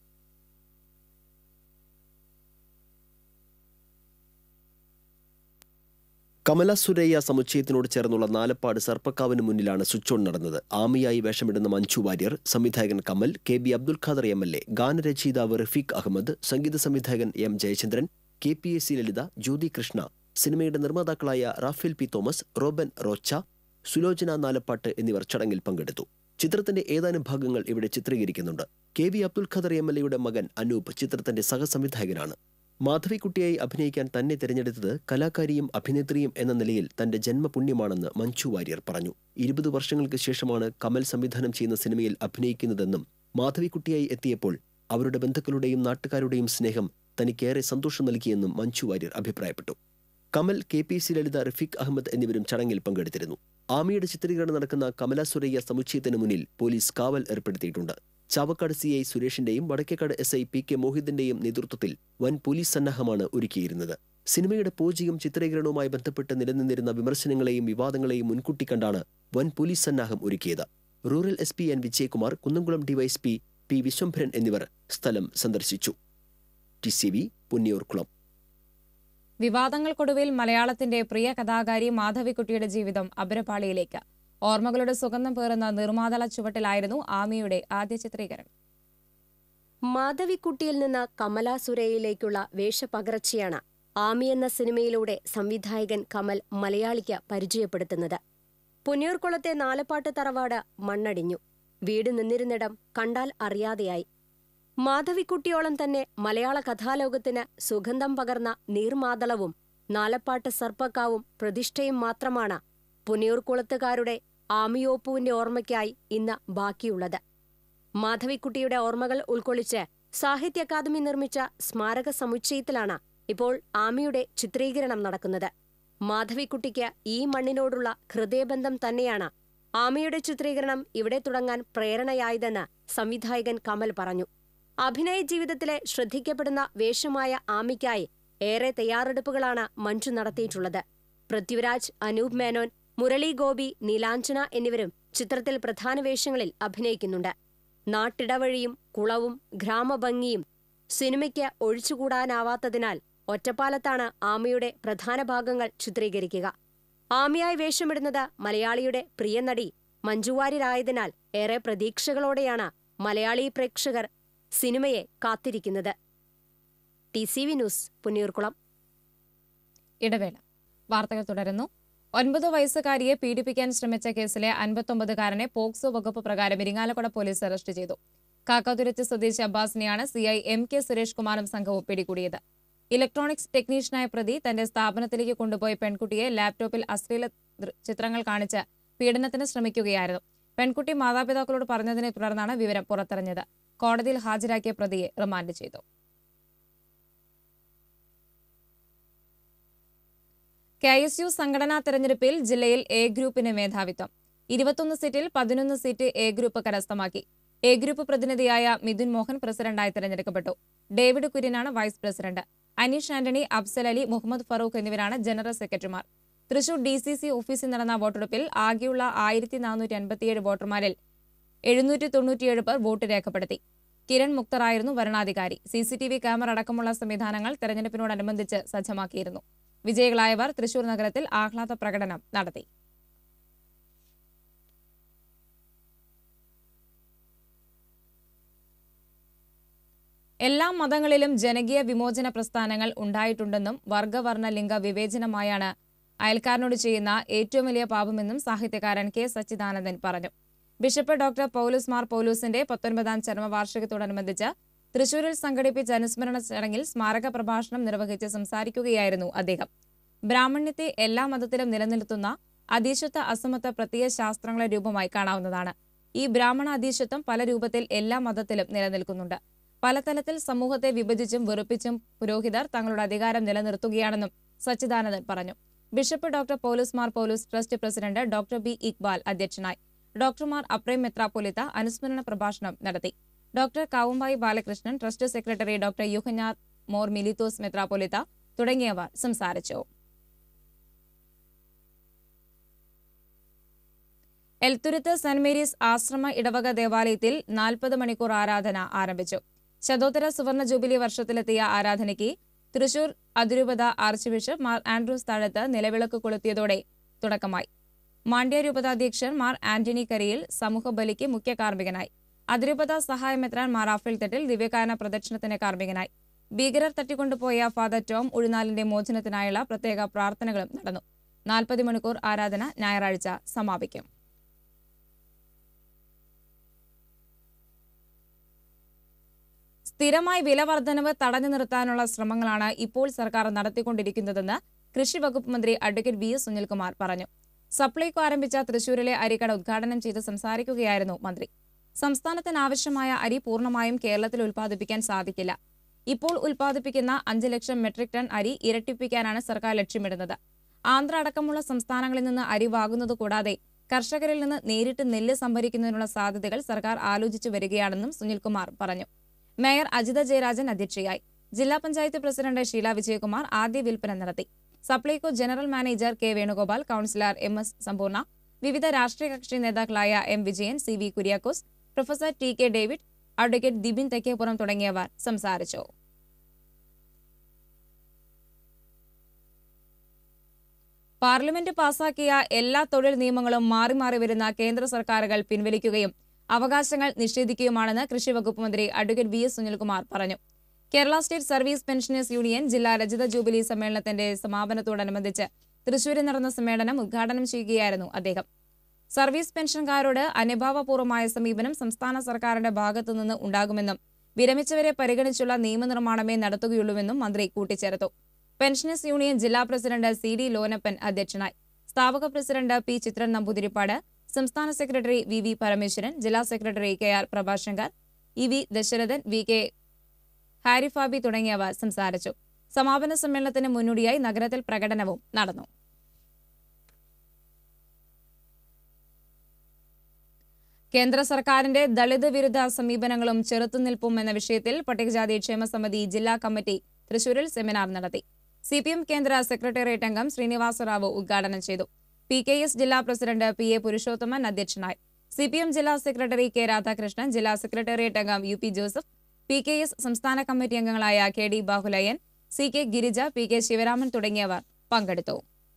കമല സുരയ്യ സമുച്ചയത്തിനോട് ചേർന്നുള്ള നാലപ്പാട് സർപ്പക്കാവിന് മുന്നിലാണ് സ്വിച്ച് ഓൺ നടന്നത്. ആമിയായി വേഷമിടുന്ന മഞ്ജു വാര്യർ, സംവിധായകൻ കമൽ, KB അബ്ദുൽ ഖാദർ MLA, ഗാനരചയിതാവ് റഫീഖ് അഹമ്മദ്, സംഗീത സംവിധായകൻ M ജയചന്ദ്രൻ, KPAC ലളിത, ജ്യോതി കൃഷ്ണ, സിനിമയുടെ നിർമ്മാതാക്കളായ Raphael P Thomas, Roban Rocha, Sulochana Nalapat എന്നിവർ ചടങ്ങിൽ പങ്കെടുത്തു. ചിത്രത്തിന്റെ ഏതാനും ഭാഗങ്ങൾ ഇവിടെ ചിത്രീകരിക്കുന്നുണ്ട്. KB അബ്ദുൽ ഖാദർ MLAയുടെ മകൻ അനൂപ് ചിത്രത്തിന്റെ സഹസംവിധായകനാണ്. മാധവിക്കുട്ടിയായി അഭിനയിക്കാൻ തന്നെ തിരഞ്ഞെടുത്തത് കലാകാരിയും അഭിനേത്രിയും എന്ന നിലയിൽ തന്റെ ജന്മപുണ്യമാണെന്ന് മഞ്ജു വാര്യർ പറഞ്ഞു. 20 വർഷങ്ങൾക്ക് ശേഷമാണ് കമൽ സംവിധാനം ചെയ്യുന്ന സിനിമയിൽ അഭിനയിക്കുന്നതെന്നും മാധവിക്കുട്ടിയായി എത്തിയപ്പോൾ അവരുടെ ബന്ധുക്കളുടെയും നാട്ടുകാരുടെയും സ്നേഹം തനിക്കേറെ സന്തോഷം നൽകിയെന്നും മഞ്ജു വാര്യർ അഭിപ്രായപ്പെട്ടു. കമൽ, KPAC ലളിത, റഫീഖ് അഹമ്മദ് എന്നിവരും ചടങ്ങിൽ പങ്കെടുത്തിരുന്നു. ആമിയുടെ ചിത്രീകരണം നടക്കുന്ന കമല സുരയ്യ സമുച്ചയത്തിന് മുന്നിൽ പോലീസ് കാവൽ ഏർപ്പെടുത്തിയിട്ടുണ്ട്. Chavakkad CI സുരേഷിന്റെയും Vadakkekad SI PK മോഹിതിന്റെയും നേതൃത്വത്തിൽ വൻ പോലീസ് സന്നാഹമാണ് ഒരുക്കിയിരുന്നത്. സിനിമയുടെ പൂജയും ചിത്രീകരണവുമായി ബന്ധപ്പെട്ട് നിലനിന്നിരുന്ന വിമർശനങ്ങളെയും വിവാദങ്ങളെയും മുൻകൂട്ടി കണ്ടാണ് വൻ പോലീസ് സന്നാഹം ഒരുക്കിയത്. Rural SP N Vijayakumar, Kunnamkulam DYSP P Viswambharan എന്നിവർ സ്ഥലം സന്ദർശിച്ചു. TCV പുന്നയൂർകുളം. വിവാദങ്ങൾക്കൊടുവിൽ മലയാളത്തിന്റെ പ്രിയ കഥാകാരി മാധവിക്കുട്ടിയുടെ ജീവിതം അപരപാളിയിലേക്ക്. ഓർമ്മകളുടെ സുഗന്ധം പേറുന്ന നിർമ്മാതള ചുവട്ടിലായിരുന്നു ആമിയുടെ ആദ്യ ചിത്രീകരണം. മാധവിക്കുട്ടിയിൽ നിന്ന് കമല സുരയ്യയിലേക്കുള്ള വേഷപകർച്ചയാണ് ആമി എന്ന സിനിമയിലൂടെ സംവിധായകൻ കമൽ മലയാളിക്ക് പരിചയപ്പെടുത്തുന്നത്. പുന്നയൂർകുളത്തെ നാലപ്പാട്ട് തറവാട് മണ്ണടിഞ്ഞു. വീട് നിന്നിരുന്നിടം കണ്ടാൽ അറിയാതെയായി. മാധവിക്കുട്ടിയോളം തന്നെ മലയാള കഥാലോകത്തിന് സുഗന്ധം പകർന്ന നീർമാതളവും നാലപ്പാട്ട് സർപ്പക്കാവും പ്രതിഷ്ഠയും മാത്രമാണ് പുന്നയൂർകുളത്തുകാരുടെ ആമിയോപ്പുവിന്റെ ഓർമ്മയ്ക്കായി ഇന്ന് ബാക്കിയുള്ളത്. മാധവിക്കുട്ടിയുടെ ഓർമ്മകൾ ഉൾക്കൊള്ളിച്ച് സാഹിത്യ അക്കാദമി നിർമ്മിച്ച സ്മാരക സമുച്ചയത്തിലാണ് ഇപ്പോൾ ആമിയുടെ ചിത്രീകരണം നടക്കുന്നത്. മാധവിക്കുട്ടിക്ക് ഈ മണ്ണിനോടുള്ള ഹൃദയബന്ധം തന്നെയാണ് ആമിയുടെ ചിത്രീകരണം ഇവിടെ തുടങ്ങാൻ പ്രേരണയായതെന്ന് സംവിധായകൻ കമൽ പറഞ്ഞു. അഭിനയ ജീവിതത്തിലെ ശ്രദ്ധിക്കപ്പെടുന്ന വേഷമായ ആമിക്കായി ഏറെ തയ്യാറെടുപ്പുകളാണ് മഞ്ജു നടത്തിയിട്ടുള്ളത്. പൃഥ്വിരാജ്, അനൂപ് മേനോൻ, മുരളി ഗോപി, നീലാഞ്ജന എന്നിവരും ചിത്രത്തിൽ പ്രധാന വേഷങ്ങളിൽ അഭിനയിക്കുന്നുണ്ട്. നാട്ടിടവഴിയും കുളവും ഗ്രാമഭംഗിയും സിനിമയ്ക്ക് ഒഴിച്ചുകൂടാനാവാത്തതിനാൽ ഒറ്റപ്പാലത്താണ് ആമിയുടെ പ്രധാന ഭാഗങ്ങൾ ചിത്രീകരിക്കുക. ആമിയായി വേഷമിടുന്നത് മലയാളിയുടെ പ്രിയ നടി മഞ്ജു വാര്യരായതിനാൽ ഏറെ പ്രതീക്ഷകളോടെയാണ് മലയാളി പ്രേക്ഷകർ സിനിമയെ കാത്തിരിക്കുന്നത്. TCV news, Punnayurkulam. ഇടവേള. വാർത്തകൾ തുടരുന്നു. 9 വയസ്സുകാരിയെ പീഡിപ്പിക്കാൻ ശ്രമിച്ച കേസിലെ 59കാരനെ പോക്സോ വകുപ്പ് പ്രകാരം ഇരിങ്ങാലക്കുട പോലീസ് അറസ്റ്റ് ചെയ്തു. കാക്കാതുരുത്തി സ്വദേശി അബ്ബാസിനെയാണ് CI MK സുരേഷ് കുമാറും സംഘവും പിടികൂടിയത്. ഇലക്ട്രോണിക്സ് ടെക്നീഷ്യനായ പ്രതി തന്റെ സ്ഥാപനത്തിലേക്ക് കൊണ്ടുപോയ പെൺകുട്ടിയെ ലാപ്ടോപ്പിൽ അശ്ലീല ചിത്രങ്ങൾ കാണിച്ച് പീഡനത്തിന് ശ്രമിക്കുകയായിരുന്നു. പെൺകുട്ടി മാതാപിതാക്കളോട് പറഞ്ഞതിനെ തുടർന്നാണ് വിവരം പുറത്തറിഞ്ഞത്. കോടതിയിൽ ഹാജരാക്കിയ പ്രതിയെ റിമാൻഡ് ചെയ്തു. KSU സംഘടനാ തെരഞ്ഞെടുപ്പിൽ ജില്ലയിൽ എ ഗ്രൂപ്പിന് മേധാവിത്വം. 21 സീറ്റിൽ 11 സീറ്റ് എ ഗ്രൂപ്പ് കരസ്ഥമാക്കി. എ ഗ്രൂപ്പ് പ്രതിനിധിയായ മിഥുൻ മോഹൻ പ്രസിഡന്റായി തെരഞ്ഞെടുക്കപ്പെട്ടു. ഡേവിഡ് കുര്യനാണ് vice president. Aneesh Antony, Afsal Ali, Muhammad Farooq എന്നിവരാണ് ജനറൽ സെക്രട്ടറിമാർ. തൃശൂർ DCC ഓഫീസിൽ നടന്ന വോട്ടെടുപ്പിൽ ആകെയുള്ള 1457 വോട്ടർമാരിൽ 797 പേർ വോട്ട് രേഖപ്പെടുത്തി. കിരൺ മുക്തറായിരുന്നു വരണാധികാരി. CCTV ക്യാമറ അടക്കമുള്ള സംവിധാനങ്ങൾ തെരഞ്ഞെടുപ്പിനോടനുബന്ധിച്ച് സജ്ജമാക്കിയിരുന്നു. വിജയികളായവർ തൃശൂർ നഗരത്തിൽ ആഹ്ലാദ പ്രകടനം നടത്തി. എല്ലാ മതങ്ങളിലും ജനകീയ വിമോചന പ്രസ്ഥാനങ്ങൾ ഉണ്ടായിട്ടുണ്ടെന്നും വർഗവർണ്ണ ലിംഗ വിവേചനമായാണ് അയൽക്കാരനോട് ചെയ്യുന്ന ഏറ്റവും വലിയ പാപമെന്നും സാഹിത്യകാരൻ K. സച്ചിദാനന്ദൻ പറഞ്ഞു. ബിഷപ്പ് ഡോക്ടർ പൗലോസ് മാർ പൗലോസിന്റെ 19ാം ചരമവാർഷികത്തോടനുബന്ധിച്ച് തൃശൂരിൽ സംഘടിപ്പിച്ച അനുസ്മരണ ചടങ്ങിൽ സ്മാരക പ്രഭാഷണം നിർവഹിച്ച് സംസാരിക്കുകയായിരുന്നു അദ്ദേഹം. ബ്രാഹ്മണ്യത്തെ എല്ലാ മതത്തിലും നിലനിർത്തുന്ന അധീശത്വ അസമത്വ പ്രത്യയ ശാസ്ത്രങ്ങളെ രൂപമായി കാണാവുന്നതാണ്. ഈ ബ്രാഹ്മണ അധീശത്വം പല രൂപത്തിൽ എല്ലാ മതത്തിലും നിലനിൽക്കുന്നുണ്ട്. പല തലത്തിൽ സമൂഹത്തെ വിഭജിച്ചും വെറുപ്പിച്ചും പുരോഹിതർ തങ്ങളുടെ അധികാരം നിലനിർത്തുകയാണെന്നും സച്ചിദാനന്ദൻ പറഞ്ഞു. Bishop doctor Paulose Mar Paulose trust president doctor B. Iqbal അധ്യക്ഷനായി. ഡോക്ടർമാർ അപ്രേം മെത്രാപ്പൊലിത്ത അനുസ്മരണ പ്രഭാഷണം നടത്തി. Doctor Kavumbayi Balakrishnan, trust secretary doctor Yuhanon Mor Milithios മെത്രാപ്പൊലിത്ത തുടങ്ങിയവർ സംസാരിച്ചു. എൽത്തുരുത്ത് സെന്റ് മേരീസ് ആശ്രമ ഇടവക ദേവാലയത്തിൽ 40 മണിക്കൂർ ആരാധന ആരംഭിച്ചു. ശതോത്തര സുവർണ ജൂബിലി വർഷത്തിലെത്തിയ ആരാധനയ്ക്ക് തൃശൂർ അതിരൂപത ആർച്ച് ബിഷപ്പ് മാർ ആൻഡ്രൂസ് താഴത്ത് നിലവിളക്ക് കൊളുത്തിയതോടെ തുടക്കമായി. മാണ്ഡ്യ രൂപതാധ്യക്ഷൻ മാർ ആന്റണി കരിയിൽ സമൂഹ ബലിക്ക് മുഖ്യ കാർമ്മികനായി. അതിരൂപത സഹായമെത്രാൻ മാർ റാഫേൽ തെറ്റിൽ ദിവ്യകാരണ പ്രദക്ഷിണത്തിന് കാർമ്മികനായി. ഭീകരർ തട്ടിക്കൊണ്ടുപോയ ഫാദർ ടോം ഉഴുന്നാലിന്റെ മോചനത്തിനായുള്ള പ്രത്യേക പ്രാർത്ഥനകളും നടന്നു. 40 മണിക്കൂർ ആരാധന ഞായറാഴ്ച സമാപിക്കും. സ്ഥിരമായി വില വർധനവ് തടഞ്ഞു നിർത്താനുള്ള ശ്രമങ്ങളാണ് ഇപ്പോൾ സർക്കാർ നടത്തിക്കൊണ്ടിരിക്കുന്നതെന്ന് കൃഷി വകുപ്പ് മന്ത്രി അഡ്വക്കേറ്റ് VS സുനിൽകുമാർ പറഞ്ഞു. സപ്ലൈകോ ആരംഭിച്ച തൃശൂരിലെ അരിക്കട ഉദ്ഘാടനം ചെയ്ത് സംസാരിക്കുകയായിരുന്നു മന്ത്രി. സംസ്ഥാനത്തിന് ആവശ്യമായ അരി പൂർണ്ണമായും കേരളത്തിൽ ഉൽപ്പാദിപ്പിക്കാൻ സാധിക്കില്ല. ഇപ്പോൾ ഉൽപ്പാദിപ്പിക്കുന്ന 5 ലക്ഷം മെട്രിക് ടൺ അരി ഇരട്ടിപ്പിക്കാനാണ് സർക്കാർ ലക്ഷ്യമിടുന്നത്. ആന്ധ്ര അടക്കമുള്ള സംസ്ഥാനങ്ങളിൽ നിന്ന് അരി വാങ്ങുന്നത് കൂടാതെ കർഷകരിൽ നിന്ന് നേരിട്ട് നെല്ല് സംഭരിക്കുന്നതിനുള്ള സാധ്യതകൾ സർക്കാർ ആലോചിച്ചു വരികയാണെന്നും സുനിൽകുമാർ പറഞ്ഞു. മേയർ അജിത ജയരാജൻ അധ്യക്ഷയായി. ജില്ലാ പഞ്ചായത്ത് പ്രസിഡന്റ് ഷീല വിജയകുമാർ ആദ്യ വിൽപ്പന നടത്തി. Supplyco general manager K. Venugopal, councillor MS Sampoorna, വിവിധ രാഷ്ട്രീയ കക്ഷി നേതാക്കളായ M. Vijayan, CV Kuriakose, professor TK David, advocate Dibin Thekkepuram തുടങ്ങിയവർ സംസാരിച്ചു. പാർലമെന്റ് പാസാക്കിയ എല്ലാ തൊഴിൽ നിയമങ്ങളും മാറി മാറി വരുന്ന കേന്ദ്ര സർക്കാരുകൾ പിൻവലിക്കുകയും അവകാശങ്ങൾ നിഷേധിക്കുകയുമാണെന്ന് കൃഷി വകുപ്പ് മന്ത്രി അഡ്വക്കേറ്റ് VS സുനിൽകുമാർ പറഞ്ഞു. Kerala state service pensioners union ജില്ലാ രജത ജൂബിലി സമ്മേളനത്തിന്റെ സമാപനത്തോടനുബന്ധിച്ച് തൃശൂരിൽ നടന്ന സമ്മേളനം ഉദ്ഘാടനം ചെയ്യുകയായിരുന്നു അദ്ദേഹം. സർവീസ് പെൻഷൻകാരോട് അനുഭാവപൂർവമായ സമീപനം സംസ്ഥാന സർക്കാരിന്റെ ഭാഗത്തുനിന്ന് ഉണ്ടാകുമെന്നും വിരമിച്ചവരെ പരിഗണിച്ചുള്ള നിയമനിർമ്മാണമേ നടത്തുകയുള്ളൂവെന്നും മന്ത്രി കൂട്ടിച്ചേർത്തു. പെൻഷനേഴ്സ് യൂണിയൻ ജില്ലാ പ്രസിഡന്റ് CD ലോനപ്പൻ അധ്യക്ഷനായി. സ്ഥാപക പ്രസിഡന്റ് P. ചിത്രൻ നമ്പൂതിരിപ്പാട്, സംസ്ഥാന സെക്രട്ടറി VV പരമേശ്വരൻ, ജില്ലാ secretary KR Prabhashankar, EV Dasharathan, VK Harifabi തുടങ്ങിയവർ സംസാരിച്ചു. സമാപന സമ്മേളനത്തിന് മുന്നോടിയായി നഗരത്തിൽ പ്രകടനവും നടന്നു. കേന്ദ്ര സർക്കാരിന്റെ ദളിത് വിരുദ്ധ സമീപനങ്ങളും ചെറുത്തുനിൽപ്പും എന്ന വിഷയത്തിൽ പട്ടികജാതി ക്ഷേമ സമിതി ജില്ലാ കമ്മിറ്റി തൃശൂരിൽ സെമിനാർ നടത്തി. CPM കേന്ദ്ര സെക്രട്ടേറിയറ്റ് അംഗം ശ്രീനിവാസറാവു ഉദ്ഘാടനം ചെയ്തു. PKS ജില്ലാ പ്രസിഡന്റ് PA പുരുഷോത്തമൻ അധ്യക്ഷനായി. CPM ജില്ലാ സെക്രട്ടറി K. രാധാകൃഷ്ണൻ, ജില്ലാ സെക്രട്ടേറിയറ്റ് അംഗം UP ജോസഫ്, PKS സംസ്ഥാന കമ്മിറ്റി അംഗങ്ങളായ KD Bahuleyan, CK Girija, PK Sivaraman തുടങ്ങിയവർ പങ്കെടുത്തു.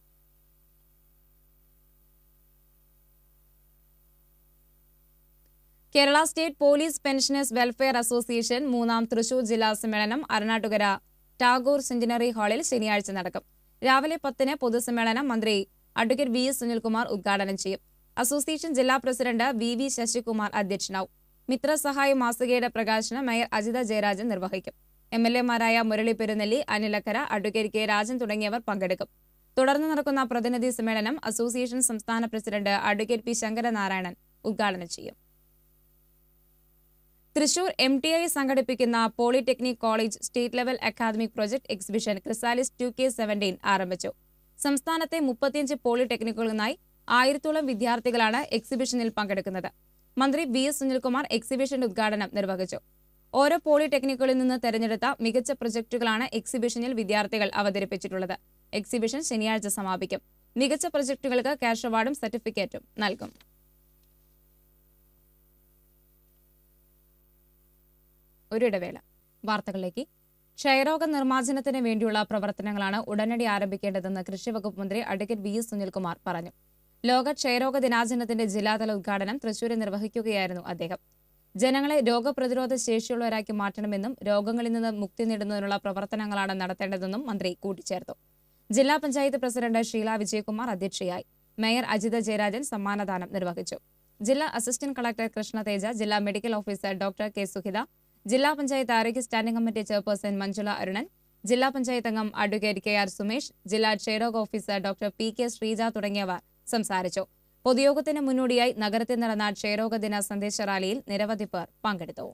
Kerala state police pensioners welfare association 3ാം തൃശൂർ ജില്ലാ സമ്മേളനം അരണാട്ടുകര ടാഗോർ സെന്റിനറി ഹാളിൽ ശനിയാഴ്ച നടക്കും. രാവിലെ 10-ന് പൊതുസമ്മേളനം മന്ത്രി അഡ്വക്കേറ്റ് VS സുനിൽകുമാർ ഉദ്ഘാടനം ചെയ്യും. അസോസിയേഷൻ ജില്ലാ പ്രസിഡന്റ് VV ശശികുമാർ അധ്യക്ഷനാവും. മിത്രസഹായ മാസികയുടെ പ്രകാശനം മേയർ അജിത ജയരാജൻ നിർവഹിക്കും. MLA-മാരായ മുരളി പെരുന്നെല്ലി, അനിലക്കര, അഡ്വക്കേറ്റ് K രാജൻ തുടങ്ങിയവർ പങ്കെടുക്കും. തുടർന്ന് നടക്കുന്ന പ്രതിനിധി സമ്മേളനം അസോസിയേഷൻ സംസ്ഥാന പ്രസിഡന്റ് അഡ്വക്കേറ്റ് P ശങ്കരനാരായണൻ ഉദ്ഘാടനം ചെയ്യും. തൃശൂർ MTI സംഘടിപ്പിക്കുന്ന polytechnic college state level academic project exhibition Chrysalis 2K17 ആരംഭിച്ചു. സംസ്ഥാനത്തെ 35 പോളിടെക്നിക്കുകളിൽ നിന്നായി 1000-ഓളം വിദ്യാർത്ഥികളാണ് എക്സിബിഷനിൽ പങ്കെടുക്കുന്നത്. മന്ത്രി VS സുനിൽകുമാർ എക്സിബിഷന്റെ ഉദ്ഘാടനം നിർവഹിച്ചു. ഓരോ പോളിടെക്നിക്കുകളിൽ നിന്ന് തെരഞ്ഞെടുത്ത മികച്ച പ്രൊജക്ടുകളാണ് എക്സിബിഷനിൽ വിദ്യാർത്ഥികൾ അവതരിപ്പിച്ചിട്ടുള്ളത്. എക്സിബിഷൻ ശനിയാഴ്ച സമാപിക്കും. മികച്ച പ്രൊജക്ടുകൾക്ക് ക്യാഷ് അവാർഡും സർട്ടിഫിക്കറ്റും നൽകും. ഒരിടവേള. വാർത്തകളിലേക്ക്. ക്ഷയരോഗ നിർമ്മാർജ്ജനത്തിന് വേണ്ടിയുള്ള പ്രവർത്തനങ്ങളാണ് ഉടനടി ആരംഭിക്കേണ്ടതെന്ന് കൃഷി വകുപ്പ് മന്ത്രി അഡ്വക്കേറ്റ് VS സുനിൽകുമാർ പറഞ്ഞു. ലോക ക്ഷയരോഗ ദിനാചരണത്തിന്റെ ജില്ലാതല ഉദ്ഘാടനം തൃശൂരിൽ നിർവഹിക്കുകയായിരുന്നു അദ്ദേഹം. ജനങ്ങളെ രോഗപ്രതിരോധ ശേഷിയുള്ളവരാക്കി മാറ്റണമെന്നും രോഗങ്ങളിൽ നിന്ന് മുക്തി നേടുന്നതിനുള്ള പ്രവർത്തനങ്ങളാണ് നടത്തേണ്ടതെന്നും മന്ത്രി കൂട്ടിച്ചേർത്തു. ജില്ലാ പഞ്ചായത്ത് പ്രസിഡന്റ് ഷീല വിജയകുമാർ അധ്യക്ഷയായി. മേയർ അജിത ജയരാജൻ സമ്മാനദാനം നിർവഹിച്ചു. ജില്ലാ അസിസ്റ്റന്റ് കളക്ടർ കൃഷ്ണതേജ, ജില്ലാ medical officer doctor K Suhitha, ജില്ലാ പഞ്ചായത്ത് ആരോഗ്യ standing committee chairperson Manjula Arunan, ജില്ലാ പഞ്ചായത്ത് അംഗം അഡ്വക്കേറ്റ് KR സുമേഷ്, ജില്ലാ ക്ഷയരോഗ ഓഫീസർ ഡോക്ടർ PK ശ്രീജ തുടങ്ങിയവർ സംസാരിച്ചു. പൊതുയോഗത്തിന് മുന്നോടിയായി നഗരത്തിൽ നടന്ന ക്ഷയരോഗ ദിന സന്ദേശ റാലിയിൽ നിരവധി പേർ പങ്കെടുത്തു.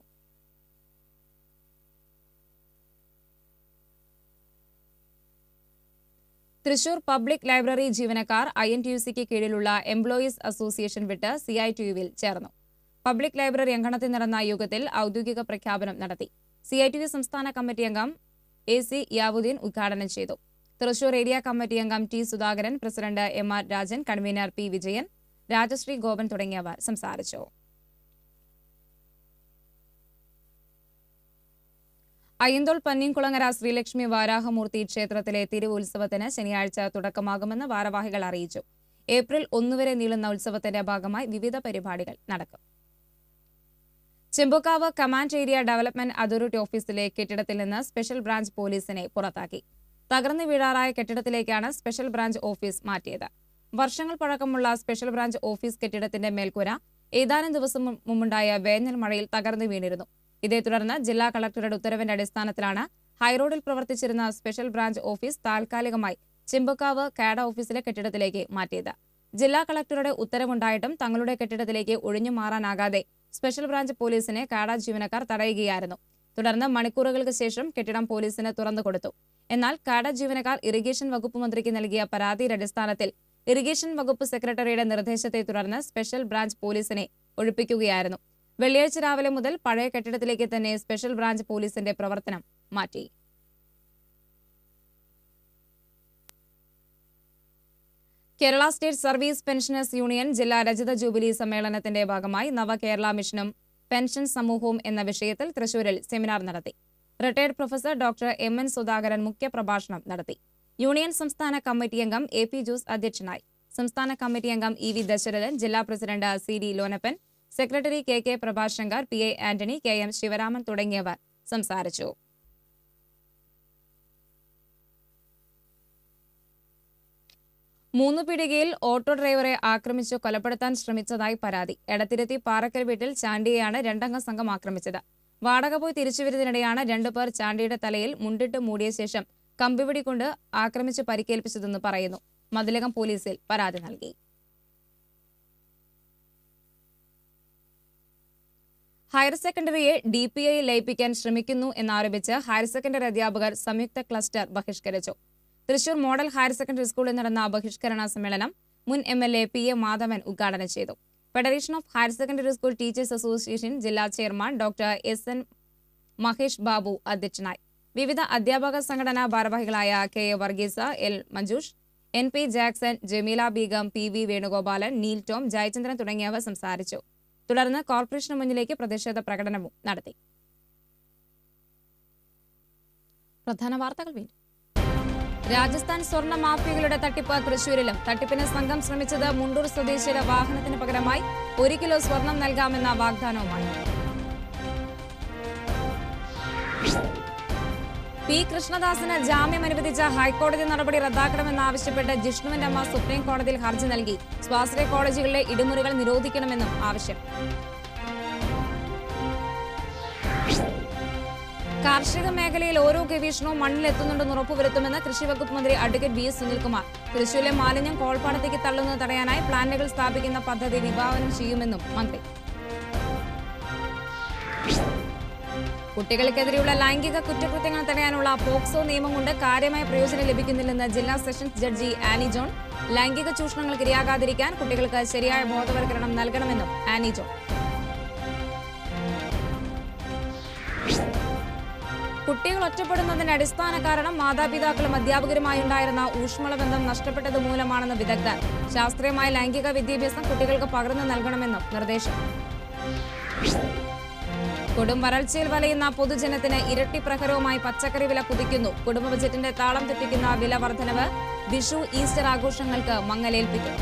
തൃശൂർ പബ്ലിക് ലൈബ്രറി ജീവനക്കാർ INTUC-ക്ക് കീഴിലുള്ള എംപ്ലോയീസ് അസോസിയേഷൻ വിട്ട് CITU-വിൽ ചേർന്നു. പബ്ലിക് ലൈബ്രറി അങ്കണത്തിൽ നടന്ന യോഗത്തിൽ ഔദ്യോഗിക പ്രഖ്യാപനം നടത്തി. CITU സംസ്ഥാന കമ്മിറ്റി അംഗം AC യാവുദ്ദീൻ ഉദ്ഘാടനം ചെയ്തു. തൃശൂർ ഏരിയ കമ്മിറ്റി അംഗം T Sudhakaran, president MR Rajan, convener P Vijayan, Rajasree Gopan തുടങ്ങിയവർ സംസാരിച്ചു. അയ്യന്തോൾ പന്നിൻകുളങ്ങര ശ്രീലക്ഷ്മി വാരാഹമൂർത്തി ക്ഷേത്രത്തിലെ തിരുവുത്സവത്തിന് ശനിയാഴ്ച തുടക്കമാകുമെന്ന് ഭാരവാഹികൾ അറിയിച്ചു. ഏപ്രിൽ 1 വരെ നീളുന്ന ഉത്സവത്തിന്റെ ഭാഗമായി വിവിധ പരിപാടികൾ നടക്കും. Chembukkavu command area development authority ഓഫീസിലെ കെട്ടിടത്തിൽ നിന്ന് സ്പെഷ്യൽ ബ്രാഞ്ച് പോലീസിനെ പുറത്താക്കി. തകർന്നു വീഴാറായ കെട്ടിടത്തിലേക്കാണ് സ്പെഷ്യൽ ബ്രാഞ്ച് ഓഫീസ് മാറ്റിയത്. വർഷങ്ങൾ പഴക്കമുള്ള സ്പെഷ്യൽ ബ്രാഞ്ച് ഓഫീസ് കെട്ടിടത്തിന്റെ മേൽക്കൂര ഏതാനും ദിവസം മുമ്പുണ്ടായ വേനൽ മഴയിൽ തകർന്നു വീണിരുന്നു. ഇതേ തുടർന്ന് ജില്ലാ കളക്ടറുടെ ഉത്തരവിന്റെ അടിസ്ഥാനത്തിലാണ് ഹൈറോഡിൽ പ്രവർത്തിച്ചിരുന്ന സ്പെഷ്യൽ ബ്രാഞ്ച് ഓഫീസ് താൽക്കാലികമായി ചെമ്പക്കാവ് കാഡ ഓഫീസിലെ കെട്ടിടത്തിലേക്ക് മാറ്റിയത്. ജില്ലാ കളക്ടറുടെ ഉത്തരവുണ്ടായിട്ടും തങ്ങളുടെ കെട്ടിടത്തിലേക്ക് ഒഴിഞ്ഞു മാറാനാകാതെ സ്പെഷ്യൽ ബ്രാഞ്ച് പോലീസിനെ കാഡ ജീവനക്കാർ തടയുകയായിരുന്നു. തുടർന്ന് മണിക്കൂറുകൾക്ക് ശേഷം കെട്ടിടം പോലീസിന് തുറന്നുകൊടുത്തു. എന്നാൽ കാഡ ജീവനക്കാർ ഇറിഗേഷൻ വകുപ്പ് മന്ത്രിക്ക് നൽകിയ പരാതിയുടെ അടിസ്ഥാനത്തിൽ ഇറിഗേഷൻ വകുപ്പ് സെക്രട്ടറിയുടെ നിർദ്ദേശത്തെ തുടർന്ന് സ്പെഷ്യൽ ബ്രാഞ്ച് പോലീസിനെ ഒഴിപ്പിക്കുകയായിരുന്നു. വെള്ളിയാഴ്ച രാവിലെ മുതൽ പഴയ കെട്ടിടത്തിലേക്ക് തന്നെ സ്പെഷ്യൽ ബ്രാഞ്ച് പോലീസിന്റെ പ്രവർത്തനം മാറ്റി. Kerala state service pensioners union ജില്ലാ രജത ജൂബിലി സമ്മേളനത്തിന്റെ ഭാഗമായി നവകേരള മിഷനും പെൻഷൻ സമൂഹവും എന്ന വിഷയത്തിൽ തൃശൂരിൽ സെമിനാർ നടത്തി. Retired professor doctor MN Sudhakaran മുഖ്യപ്രഭാഷണം നടത്തി. യൂണിയൻ സംസ്ഥാന കമ്മിറ്റി അംഗം AP ജോസ് അധ്യക്ഷനായി. സംസ്ഥാന കമ്മിറ്റി അംഗം EV ദശരഥൻ, ജില്ലാ president CD Lonappan, secretary KK Prabhash Shankar, PA Antony, KM Sivaraman തുടങ്ങിയവർ സംസാരിച്ചു. മൂന്നുപീടികയിൽ ഓട്ടോ ഡ്രൈവറെ ആക്രമിച്ചു കൊലപ്പെടുത്താൻ ശ്രമിച്ചതായി പരാതി. എടത്തിരുത്തി പാറക്കൽ വീട്ടിൽ ചാണ്ടിയെയാണ് രണ്ടംഗ സംഘം ആക്രമിച്ചത്. വാടക പോയി തിരിച്ചുവരുന്നതിനിടെയാണ് രണ്ടുപേർ ചാണ്ടിയുടെ തലയിൽ മുണ്ടിട്ട് മൂടിയ ശേഷം കമ്പിവടി കൊണ്ട് ആക്രമിച്ച് പരിക്കേൽപ്പിച്ചതെന്ന് പറയുന്നു. മതിലകം പോലീസിൽ പരാതി നൽകി. ഹയർ സെക്കൻഡറിയെ DPI ലയിപ്പിക്കാൻ ശ്രമിക്കുന്നു എന്നാരോപിച്ച് ഹയർ സെക്കൻഡറി അധ്യാപകർ സംയുക്ത ക്ലസ്റ്റർ ബഹിഷ്കരിച്ചു. തൃശൂർ മോഡൽ ഹയർ സെക്കൻഡറി സ്കൂളിൽ നടന്ന ബഹിഷ്കരണ സമ്മേളനം മുൻ MLA PA മാധവൻ ഉദ്ഘാടനം ചെയ്തു. Federation of higher secondary school teachers association ജില്ലാ chairman doctor SN Mahesh Babu അധ്യക്ഷനായി. വിവിധ അധ്യാപക സംഘടനാ ഭാരവാഹികളായ KA Varghese, L Manjush, NP Jackson, Jameela Beegum, PV Venugopalan, Neil Tom, Jayachandran തുടങ്ങിയവർ സംസാരിച്ചു. തുടർന്ന് കോർപ്പറേഷന് മുന്നിലേക്ക് പ്രതിഷേധ പ്രകടനവും നടത്തി. പ്രധാന വാർത്തകൾ വീണ്ടും. രാജസ്ഥാൻ സ്വർണ്ണ മാഫിയകളുടെ തട്ടിപ്പ് തൃശൂരിലും. തട്ടിപ്പിന് സംഘം ശ്രമിച്ചത് മുണ്ടൂർ സ്വദേശിയുടെ വാഹനത്തിന് പകരമായി 1 കിലോ സ്വർണം നൽകാമെന്ന വാഗ്ദാനവുമായി. പി കൃഷ്ണദാസിന് ജാമ്യം അനുവദിച്ച ഹൈക്കോടതി നടപടി റദ്ദാക്കണമെന്നാവശ്യപ്പെട്ട് ജിഷ്ണുവിന്റെ അമ്മ സുപ്രീം കോടതിയിൽ ഹർജി നൽകി. സ്വാശ്രയ കോളേജുകളിലെ ഇടിമുറികൾ നിരോധിക്കണമെന്നും ആവശ്യം. കാർഷിക മേഖലയിൽ ഓരോ ഗവേഷണവും മണ്ണിലെത്തുന്നുണ്ടെന്ന് ഉറപ്പുവരുത്തുമെന്ന് കൃഷിവകുപ്പ് മന്ത്രി അഡ്വക്കേറ്റ് വി എസ് സുനിൽകുമാർ. തൃശൂരിലെ മാലിന്യം കോൾപ്പാടത്തേക്ക് തള്ളുന്നത് തടയാനായി പ്ലാന്റുകൾ സ്ഥാപിക്കുന്ന പദ്ധതി വിഭാവനം ചെയ്യുമെന്നും മന്ത്രി. കുട്ടികൾക്കെതിരെയുള്ള ലൈംഗിക കുറ്റകൃത്യങ്ങൾ തടയാനുള്ള പോക്സോ നിയമം കൊണ്ട് കാര്യമായ പ്രയോജനം ലഭിക്കുന്നില്ലെന്ന് ജില്ലാ സെഷൻസ് ജഡ്ജി ആനി ജോൺ. ലൈംഗിക ചൂഷണങ്ങൾക്ക് ഇരയാകാതിരിക്കാൻ കുട്ടികൾക്ക് ശരിയായ ബോധവൽക്കരണം നൽകണമെന്നും ആനി ജോൺ. കുട്ടികൾ ഒറ്റപ്പെടുന്നതിന്റെ അടിസ്ഥാന കാരണം മാതാപിതാക്കളും അധ്യാപകരുമായുണ്ടായിരുന്ന ഊഷ്മളബന്ധം നഷ്ടപ്പെട്ടത് മൂലമാണെന്ന് വിദഗ്ധർ. ശാസ്ത്രീയമായ ലൈംഗിക വിദ്യാഭ്യാസം കുട്ടികൾക്ക് പകർന്നു നൽകണമെന്നും നിർദ്ദേശം. കൊടും വരൾച്ചയിൽ വലയുന്ന പൊതുജനത്തിന് ഇരട്ടി പ്രഹരവുമായി പച്ചക്കറി വില കുതിക്കുന്നു. കുടുംബ ബജറ്റിന്റെ താളം തെറ്റിക്കുന്ന വില വർധനവ് വിഷു ഈസ്റ്റർ ആഘോഷങ്ങൾക്ക് മങ്ങലേൽപ്പിക്കും.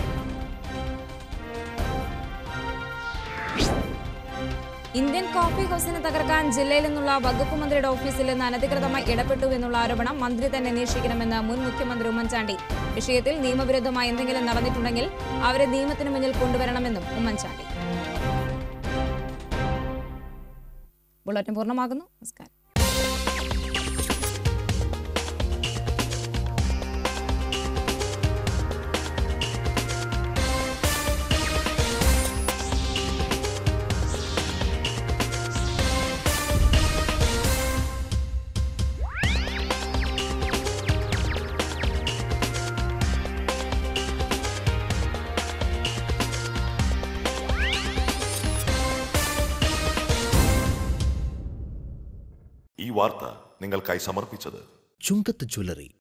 ഇന്ത്യൻ കോഫി ഹൌസിനെ തകർക്കാൻ ജില്ലയിൽ നിന്നുള്ള വകുപ്പ് മന്ത്രിയുടെ ഓഫീസിൽ നിന്ന് അനധികൃതമായി ഇടപെട്ടുവെന്നുള്ള ആരോപണം മന്ത്രി തന്നെ അന്വേഷിക്കണമെന്ന് മുൻ മുഖ്യമന്ത്രി ഉമ്മൻചാണ്ടി. വിഷയത്തിൽ നിയമവിരുദ്ധമായി എന്തെങ്കിലും നടന്നിട്ടുണ്ടെങ്കിൽ അവരെ നിയമത്തിന് മുന്നിൽ കൊണ്ടുവരണമെന്നും ഉമ്മൻചാണ്ടി. ബുള്ളറ്റിൻ പൂർണ്ണമാകുന്നു. നമസ്കാരം. ഈ വാർത്ത നിങ്ങൾക്കായി സമർപ്പിച്ചത് ചുങ്കത്ത് ജ്വല്ലറി.